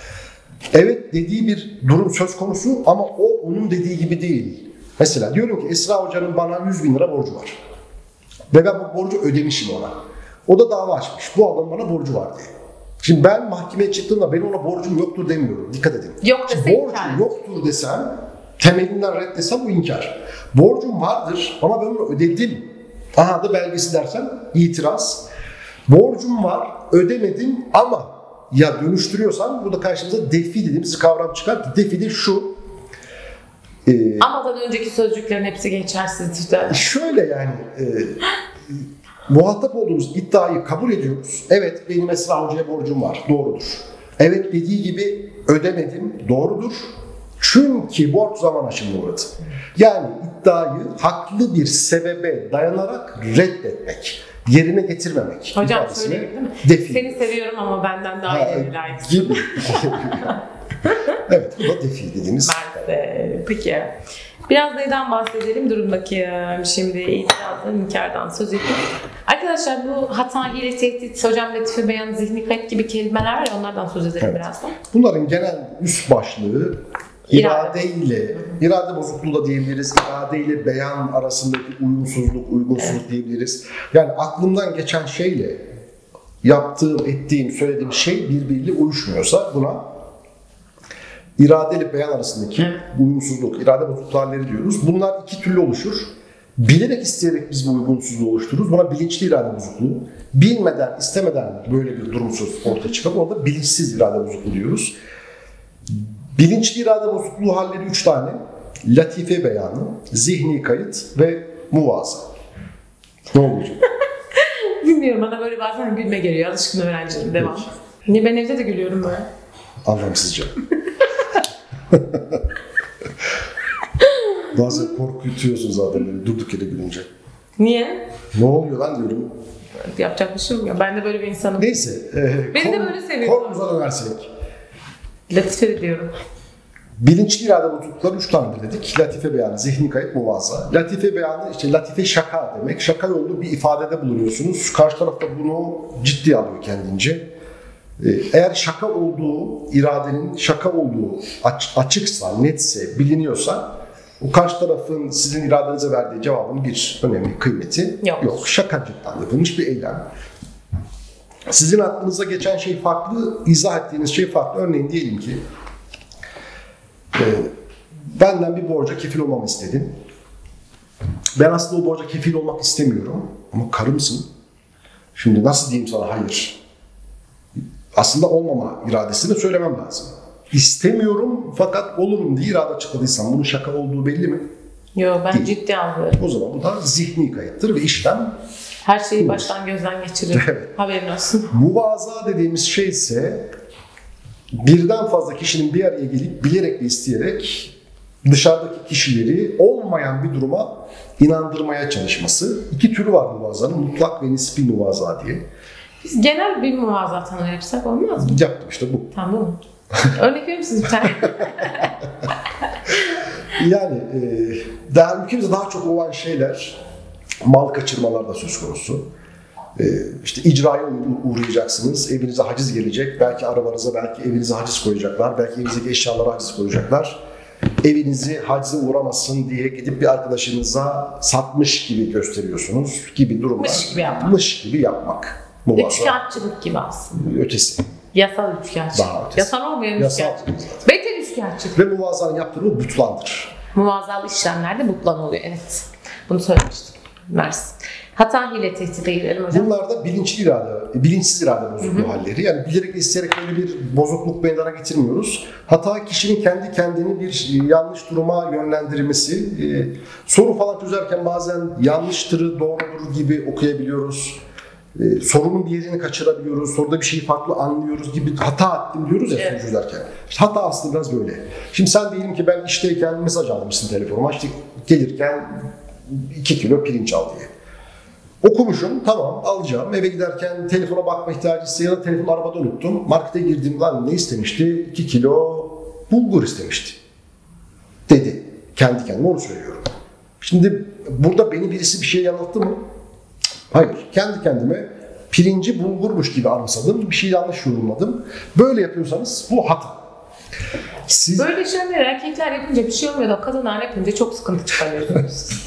Evet dediği bir durum söz konusu ama o onun dediği gibi değil. Mesela diyorum ki Esra Hoca'nın bana yüz bin lira borcu var. Ve ben bu borcu ödemişim ona. O da dava açmış. Bu adam bana borcu var diye. Şimdi ben mahkemeye çıktığımda benim ona borcum yoktur demiyorum. Dikkat edin. Yok desem borcum inkar. Yoktur desem, temelinden reddesem bu inkar. Borcum vardır ama ben onu ödedim. Aha da belgesi dersen itiraz. Borcum var, ödemedim ama ya dönüştürüyorsan burada karşımıza defi dediğimiz kavram çıkar. Defi de şu. E, Ama'dan önceki sözcüklerin hepsi geçersiz işte. Şöyle yani e, muhatap olduğumuz iddiayı kabul ediyoruz. Evet benim Esra Hoca'ya borcum var. Doğrudur. Evet dediği gibi ödemedim. Doğrudur. Çünkü borç zaman aşımına uğradı. Yani iddiayı haklı bir sebebe dayanarak reddetmek, yerine getirmemek. Hocam söyleyeyim değil mi? Defi. Seni seviyorum ama benden daha iyi layıksın. Gibi. Evet bu da defi dediğimiz. Mersi. Peki. Biraz neyden bahsedelim? Durun bakayım. Şimdi itirazdan, inkardan söz ettik. Arkadaşlar bu hata, hile, tehdit, hocam latife, beyan, zihni kayıt gibi kelimeler var ya, onlardan söz edelim Evet. birazdan. Bunların genel üst başlığı irade ile, irade bozukluğu da diyebiliriz, irade ile beyan arasındaki uyumsuzluk, uygunsuzluk evet. diyebiliriz. Yani aklımdan geçen şeyle yaptığım, ettiğim, söylediğim şey birbiriyle uyuşmuyorsa buna irade ile beyan arasındaki evet. uyumsuzluk, irade bozukluğu halleri diyoruz. Bunlar iki türlü oluşur. Bilerek, isteyerek biz bu uygunsuzluğu oluştururuz. Buna bilinçli irade bozukluğu. Bilmeden, istemeden böyle bir durum söz ortaya çıkıp orada bilinçsiz irade bozukluğu diyoruz. Bilinçli irade bozukluğu halleri üç tane. Latife beyanı, zihni kayıt ve muvaza. Ne olacak? Bilmiyorum, bana böyle bazen gülme geliyor. Alışkın öğrenciyim. Devam. Niye ben evde de gülüyorum böyle? Anlamsızca. Bazen korkutuyorsun zaten böyle durduk yere gülünce. Niye? Ne oluyor lan diyorum. Yapacak bir şey yok ya. Ben de böyle bir insanım. Neyse. E, Beni de böyle seviyorum. Konumuza dönersek. Latife diyorum. Bilinçli irade bozuklukları üç tanedir dedik. Latife beyanı, zihni kayıt, muvaza. Latife beyanı, işte latife şaka demek. Şaka yollu bir ifadede bulunuyorsunuz. Karşı taraf da bunu ciddiye alıyor kendince. Eğer şaka olduğu, iradenin şaka olduğu açıksa, netse, biliniyorsa o karşı tarafın sizin iradenize verdiği cevabın bir önemli kıymeti yok. yok. Şakacıktan yapılmış bir eylem. Sizin aklınıza geçen şey farklı, izah ettiğiniz şey farklı. Örneğin diyelim ki e, benden bir borca kefil olmamı istedin. Ben aslında o borca kefil olmak istemiyorum ama karımsın. Şimdi nasıl diyeyim sana hayır? Aslında olmama iradesini söylemem lazım. İstemiyorum fakat olurum diye irade açıkladıysam bunun şaka olduğu belli mi? Yok, ben Değil. ciddi algılıyorum. O zaman bu da zihni kayıttır ve işlem her şeyi bu. baştan gözden geçirir. Evet. Haberin olsun. Muvaza dediğimiz şey ise birden fazla kişinin bir araya gelip bilerek ve isteyerek dışarıdaki kişileri olmayan bir duruma inandırmaya çalışması. İki türü var muvazanın. Mutlak ve nispi muvaza diye. Biz genel bir muvaza tanımı yapsak olmaz mı? Yaptım işte bu. Tamam bu mu? Örnek verir misiniz bir tane? Yani e, daha ülkemizde daha çok olan şeyler mal kaçırmalar da söz konusu. E, işte icraya uğrayacaksınız, evinize haciz gelecek, belki arabanıza, belki evinize haciz koyacaklar, belki evinizdeki eşyalara haciz koyacaklar. Evinizi hacize uğramasın diye gidip bir arkadaşınıza satmış gibi gösteriyorsunuz gibi durumlar. Mış gibi yapmak. Mış gibi yapmak. Üçkağıtçılık gibi aslında. Ötesi. Yasal üçkağıtçılık. Daha ötesi. Yasal olmayan Yasal. üçkağıtçılık. Beter üçkağıtçılık. Ve muvazanın yaptığı o butlandır. Muvazalı işlemlerde butlan oluyor. Evet. Bunu söylemiştim. Mersi. Hata, hile, tehdide girelim hocam. Bunlar da bilinçli irade, bilinçsiz irade bozukluğu hı hı. halleri. Yani bilerek isteyerek böyle bir bozukluk meydana getirmiyoruz. Hata kişinin kendi kendini bir yanlış duruma yönlendirmesi. Ee, soru falan çözerken bazen yanlıştırı doğrudur gibi okuyabiliyoruz. Ee, sorunun bir yerini kaçırabiliyoruz. Soruda bir şeyi farklı anlıyoruz gibi hata ettim diyoruz ya evet. soru çözerken. İşte hata aslında biraz böyle. Şimdi sen diyelim ki ben işteyken mesaj almışsın telefonuma. İşte gelirken iki kilo pirinç al diye. Okumuşum, tamam alacağım. Eve giderken telefona bakma ihtiyacı ise ya da telefonu arabada unuttum. Markete girdiğim lan ne istemişti? iki kilo bulgur istemişti. Dedi. Kendi kendime onu söylüyorum. Şimdi burada beni birisi bir şey yanılttı mı? Hayır. Kendi kendime pirinci bulgurmuş gibi anımsadım. Bir şey yanlış yorumladım. Böyle yapıyorsanız bu hata. Siz... Böyle şeyler erkekler yapınca bir şey olmuyor da kadınlar yapınca çok sıkıntı çıkarıyorsunuz.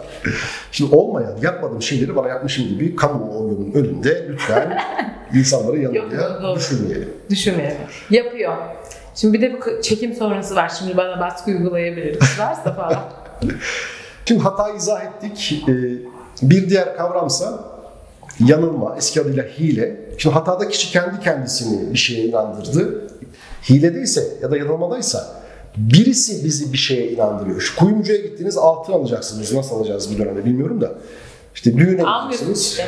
Şimdi olmayan, yapmadığım şeyleri bana yapmışım gibi kamuoyunun önünde lütfen insanları yanılmaya düşünmeyelim. Düşünmeyelim. Yapıyor. Şimdi bir de bu çekim sonrası var. Şimdi bana baskı uygulayabiliriz. Varsa falan. Şimdi hatayı izah ettik. Bir diğer kavramsa yanılma, eski adıyla hile. Şimdi hatada kişi kendi kendisini bir şeye inandırdı. Hiledeyse ya da yanılmadaysa birisi bizi bir şeye inandırıyor. Şu kuyumcuya gittiniz altın alacaksınız. Nasıl alacağız bu dönemde bilmiyorum da. İşte düğüne gideceksiniz.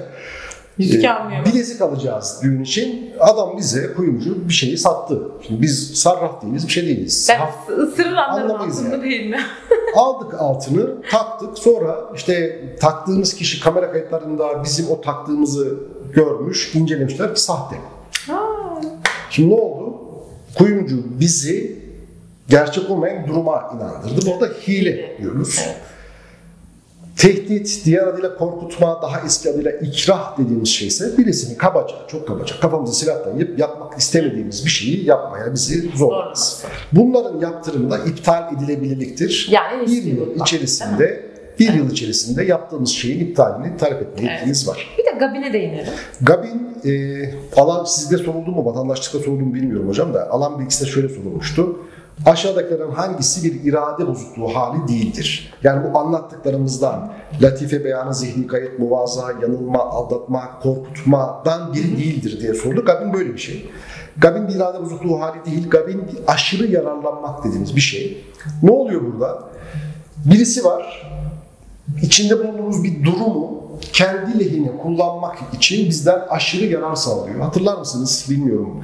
Yüzük almıyor. Bilezik alacağız düğün için. Adam bize kuyumcu bir şeyi sattı. Şimdi biz sarraf değiliz, bir şey değiliz. Ben ısırır anlarım altını yani. Değil mi? Aldık altını, taktık. Sonra işte taktığımız kişi kamera kayıtlarında bizim o taktığımızı görmüş, incelemişler ki sahte. Ha. Şimdi ne oldu? Kuyumcu bizi gerçek olmayan duruma inandırdı. Burada hile diyoruz. Evet. Tehdit, diğer adıyla korkutma, daha eski adıyla ikrah dediğimiz şey ise birisini kabaca, çok kabaca kafamıza silah dayayıp yapmak istemediğimiz bir şeyi yapmaya bizi zorlamaz. Bunların yaptırımı da iptal edilebilirliktir. Yani bir yıl içerisinde bir evet. yıl içerisinde yaptığımız şeyin iptalini talep etme yetkiniz evet. var. Bir de Gabin'e değinelim. Gabin, e, alan sizde soruldu mu, vatandaşlıkta soruldu mu bilmiyorum hocam da alan bilgisinde şöyle sorulmuştu. Aşağıdakilerin hangisi bir irade bozukluğu hali değildir? Yani bu anlattıklarımızdan latife beyanı, zihni kayıt, muvaza, yanılma, aldatma, korkutmadan biri değildir diye sordu. Gabin böyle bir şey. Gabin bir irade bozukluğu hali değil, gabin bir aşırı yararlanmak dediğimiz bir şey. Ne oluyor burada? Birisi var, içinde bulunduğumuz bir durumu kendi lehine kullanmak için bizden aşırı yarar sağlıyor. Hatırlar mısınız? Bilmiyorum.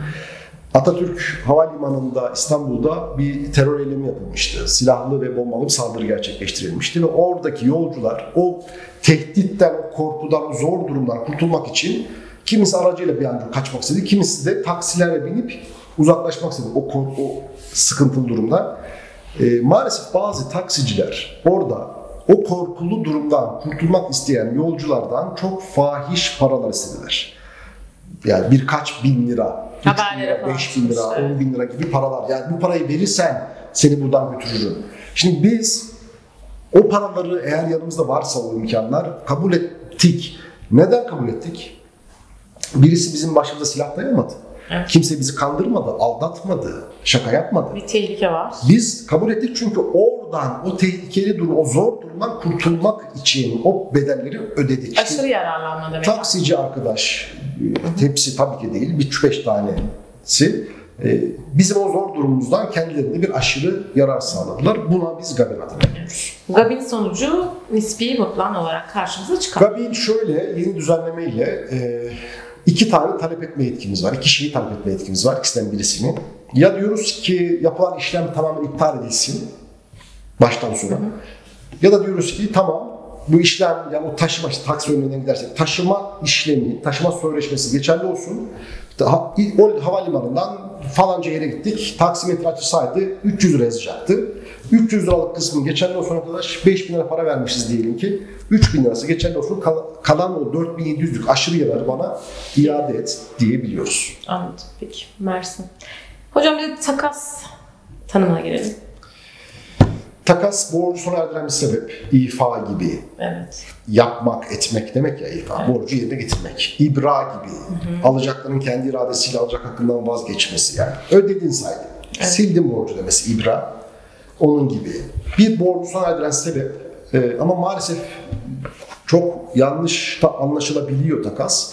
Atatürk Havalimanı'nda İstanbul'da bir terör eylemi yapılmıştı. Silahlı ve bombalı bir saldırı gerçekleştirilmişti ve oradaki yolcular o tehditten, o korkudan, o zor durumdan kurtulmak için kimisi aracıyla bir an kaçmak istedi, kimisi de taksilerle binip uzaklaşmak istedi o, korku, o sıkıntılı durumda. E, maalesef bazı taksiciler orada o korkulu durumdan kurtulmak isteyen yolculardan çok fahiş paralar istediler. Yani birkaç bin lira, üç bin lira, beş bin lira, on bin lira gibi paralar. Yani bu parayı verirsen seni buradan götürürüm. Şimdi biz o paraları eğer yanımızda varsa o imkanlar kabul ettik. Neden kabul ettik? Birisi bizim başımıza silah dayamadı. Evet. Kimse bizi kandırmadı, aldatmadı, şaka yapmadı. Bir tehlike var. Biz kabul ettik çünkü oradan, o tehlikeli durum, o zor durumdan kurtulmak için o bedelleri ödedik. Aşırı yararlanma demek. Taksici arkadaş, hepsi tabii ki değil, bir üç beş tanesi bizim o zor durumumuzdan kendilerine bir aşırı yarar sağladılar. Buna biz Gabin adını veriyoruz. Gabin sonucu nispi butlan olarak karşımıza çıkar. Gabin şöyle, yeni düzenlemeyle iki tane talep etme yetkimiz var. İki şeyi talep etme yetkimiz var. İkisinden birisini. Ya diyoruz ki yapılan işlem tamamen iptal edilsin. Baştan sona. Hı hı. Ya da diyoruz ki tamam bu işlem, yani o taşıma, işte taksi örneğinden gidersek taşıma işlemi, taşıma sözleşmesi geçerli olsun. O havalimanından falanca yere gittik. Taksimetre açılsaydı üç yüz lira yazacaktı. üç yüz liralık kısmı geçerli olsun arkadaş. beş bin lira para vermişiz diyelim ki. üç bin lirası geçerli olsun. Kalan o dört bin yedi yüzlük aşırı yararı bana iade et diyebiliyoruz. Anladım. Peki. Mersi. Hocam bir de takas tanımına girelim. Takas borcu sona erdiren bir sebep. İfa gibi. Evet. Yapmak, etmek demek ya ifa. Evet. Borcu yerine getirmek. İbra gibi. Hı hı. Alacakların kendi iradesiyle alacak hakkından vazgeçmesi yani. Ödedin saydın. Evet. Sildim borcu demesi ibra. Onun gibi. Bir borcu sona erdiren sebep. Ee, ama maalesef çok yanlış da anlaşılabiliyor takas.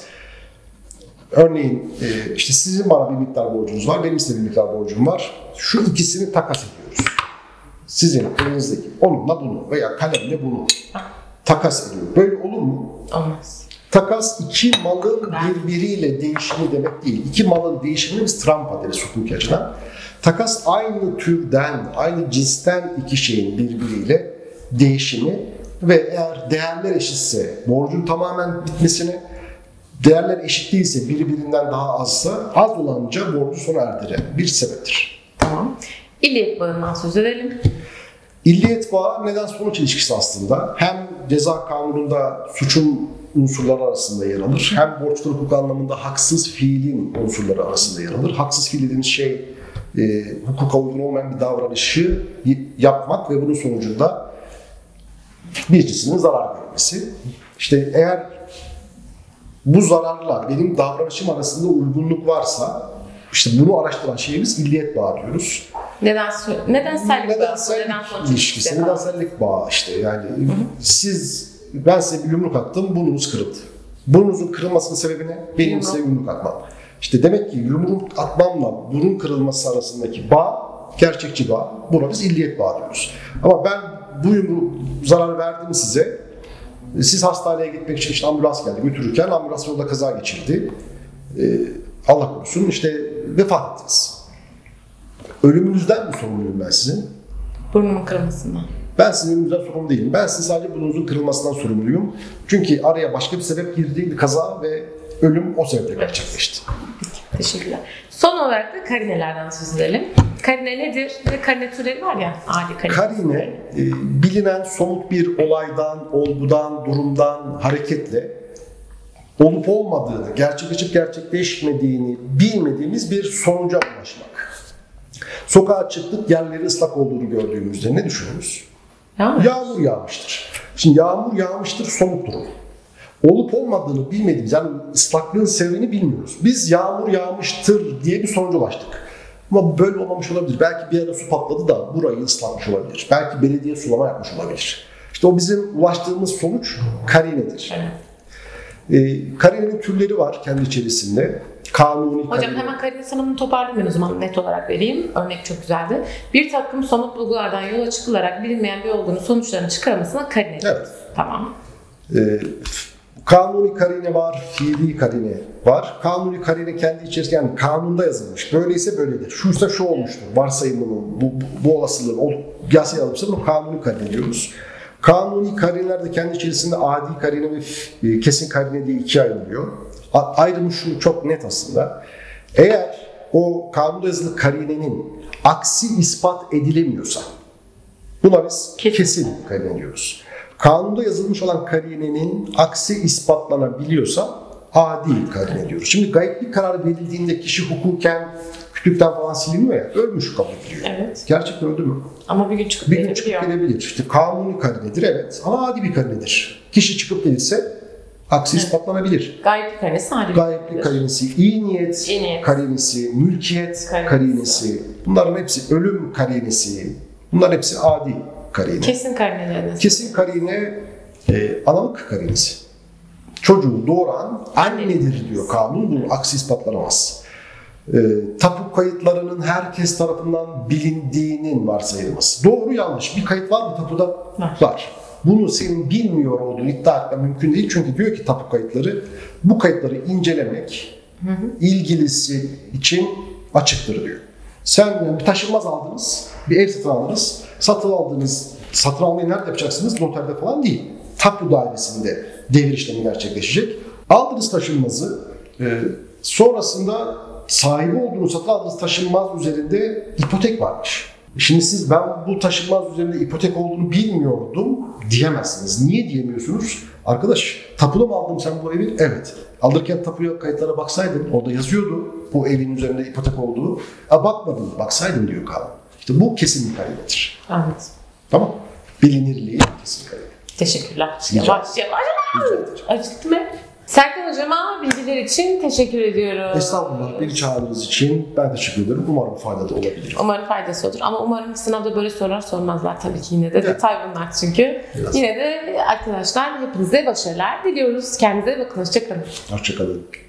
Örneğin işte sizin bana bir miktar borcunuz var, benim size bir miktar borcum var. Şu ikisini takas ediyoruz. Sizin elinizdeki onunla bunu veya kalemle bunu takas ediyor. Böyle olur mu? Olmaz. Takas iki malın birbiriyle değişimi demek değil. İki malın değişimini biz trampa deriz hukuki açıdan. Takas aynı türden, aynı cinsten iki şeyin birbiriyle değişimi ve eğer değerler eşitse borcun tamamen bitmesine, değerler eşit değilse birbirinden daha azsa az olanca borcu sona erdiren bir sebeptir. Tamam. İlliyet bağından söz edelim. İlliyet bağı neden sonuç ilişkisi aslında. Hem ceza kanununda suçun unsurları arasında yer alır. Hem borçlu hukuk anlamında haksız fiilin unsurları arasında yer alır. Haksız fiil dediğimiz şey e, hukuka uygun olmayan bir davranışı yapmak ve bunun sonucunda birincisinin zarar görmesi. İşte eğer bu zararla benim davranışım arasında uygunluk varsa işte bunu araştıran şeyimiz illiyet bağı diyoruz. Neden nedensellik bağı, nedensellik ilişkisi, nedensellik bağı işte yani hı hı. Siz ben size bir yumruk attım, burnunuz kırıldı. Burnunuzun kırılmasının sebebi ne? Benim yumruk. Size yumruk atmam. İşte demek ki yumruk atmamla burun kırılması arasındaki bağ gerçekçi bağ. Buna biz illiyet bağı diyoruz. Ama ben bu yumruk zarar verdim size. Siz hastaneye gitmek için işte ambulans geldi götürürken ambulans yolda kaza geçirdi. Ee, Allah korusun işte vefat ettiniz. Ölümünüzden mi sorumluyum ben sizin? Burnumun kırılmasından. Ben sizin ölümünüzden sorumlu değilim. Ben sizin sadece burnunuzun kırılmasından sorumluyum. Çünkü araya başka bir sebep girdi, bir kaza ve ölüm o sebeple gerçekleşti. Peki, teşekkürler. Son olarak da karinelerden söz edelim. Karine nedir? Ve karine türleri var ya, adi karine. Karine, e, bilinen somut bir olaydan, olgudan, durumdan hareketle olup olmadığını, gerçekleşip gerçekleşmediğini bilmediğimiz bir sonuca ulaşmak. Sokağa çıktık, yerleri ıslak olduğunu gördüğümüzde ne düşünürüz? Yağmur. Yağmur yağmıştır. Şimdi yağmur yağmıştır somut durum. Olup olmadığını bilmediğimiz, yani ıslaklığın sebebini bilmiyoruz. Biz yağmur yağmıştır diye bir sonuca ulaştık. Ama böyle olmamış olabilir. Belki bir yere su patladı da burayı ıslatmış olabilir. Belki belediye sulama yapmış olabilir. İşte o bizim ulaştığımız sonuç karinedir. Evet. Ee, karinenin türleri var kendi içerisinde. Kanuni Hocam karine. hemen karine tanımını toparlayayım ben o zaman, net olarak vereyim. Örnek çok güzeldi. Bir takım somut bulgulardan yola çıkılarak bilinmeyen bir olgunun sonuçlarını çıkarılmasına karine diyoruz. Evet. Tamam. Ee, kanuni karine var, fiili karine var. Kanuni karine kendi içerisinde, yani kanunda yazılmış. Böyleyse böyledir. Şuysa şu olmuştur. Varsayımlı mı? Bu, bu, bu olasılığın o yasaya alınmışsa bunu kanuni karine diyoruz. Kanuni karineler de kendi içerisinde adi karine ve kesin karine diye ikiye ayrılıyor. Ayrımı şu çok net aslında. Eğer o kanunda yazılı karinenin aksi ispat edilemiyorsa buna biz kesin, kesin karine diyoruz. Kanunda yazılmış olan karinenin aksi ispatlanabiliyorsa adi karine diyoruz. Şimdi gayiplik kararı verildiğinde kişi hukuken kütükten falan siliniyor ya, ölmüş kabul ediliyor. Evet. Gerçekten öldü mü? Ama bir gün çıkıp Bir gün çıkıp gelebiliyor. gelebilir. İşte kanuni karinedir evet ama adi bir karinedir. Kişi çıkıp gelirse aksi Evet. ispatlanabilir. Gayiplik karinesi adi bir Gayiplik karinedir. karinesi, iyi niyet, İyi niyet. karinesi, mülkiyet Karinesi. karinesi, bunların hepsi ölüm karinesi, bunların hepsi adi karine. Kesin karineleriniz. Kesin karine e, analık karinesi. Çocuğu doğuran annedir diyor kanun, bu aksi ispatlanamaz. E, tapu kayıtlarının herkes tarafından bilindiğinin varsayılması. Doğru yanlış. Bir kayıt var mı tapuda? Var. Var. Bunu senin bilmiyor olduğunu iddia etmen mümkün değil. Çünkü diyor ki tapu kayıtları, bu kayıtları incelemek Hı hı. ilgilisi için açıktır diyor. Sen yani bir taşınmaz aldınız, bir ev satın aldınız. Satın aldığınız, satın almayı nerede yapacaksınız? Noterde falan değil. Tapu dairesinde devir işlemi gerçekleşecek. Aldınız taşınmazı, e, sonrasında sahibi olduğunuz satın aldığınız taşınmaz üzerinde ipotek varmış. Şimdi siz ben bu taşınmaz üzerinde ipotek olduğunu bilmiyordum diyemezsiniz. Niye diyemiyorsunuz? Arkadaş tapuda mı aldın sen bu evi? Evet. Alırken tapuya kayıtlara baksaydın orada yazıyordu bu evin üzerinde ipotek olduğu. Ha bakmadın baksaydın diyor kanun. İşte bu kesin karinedir. Anladım. Tamam. Bilinirliği kesin karine. Teşekkürler. Rica Yavaş yavaş. Rica ederim. Acıktı mı? Serkan Hocama bilgiler için teşekkür ediyorum. Estağfurullah. Beni çağırdığınız için ben teşekkür ederim. Umarım faydalı olabilir. Umarım faydası olur. Ama umarım sınavda böyle sorular sormazlar tabii ki yine de. Evet. Detay bunlar çünkü. Biraz. Yine de arkadaşlar hepinize başarılar diliyoruz. Kendinize bakın. Hoşçakalın. Hoşçakalın.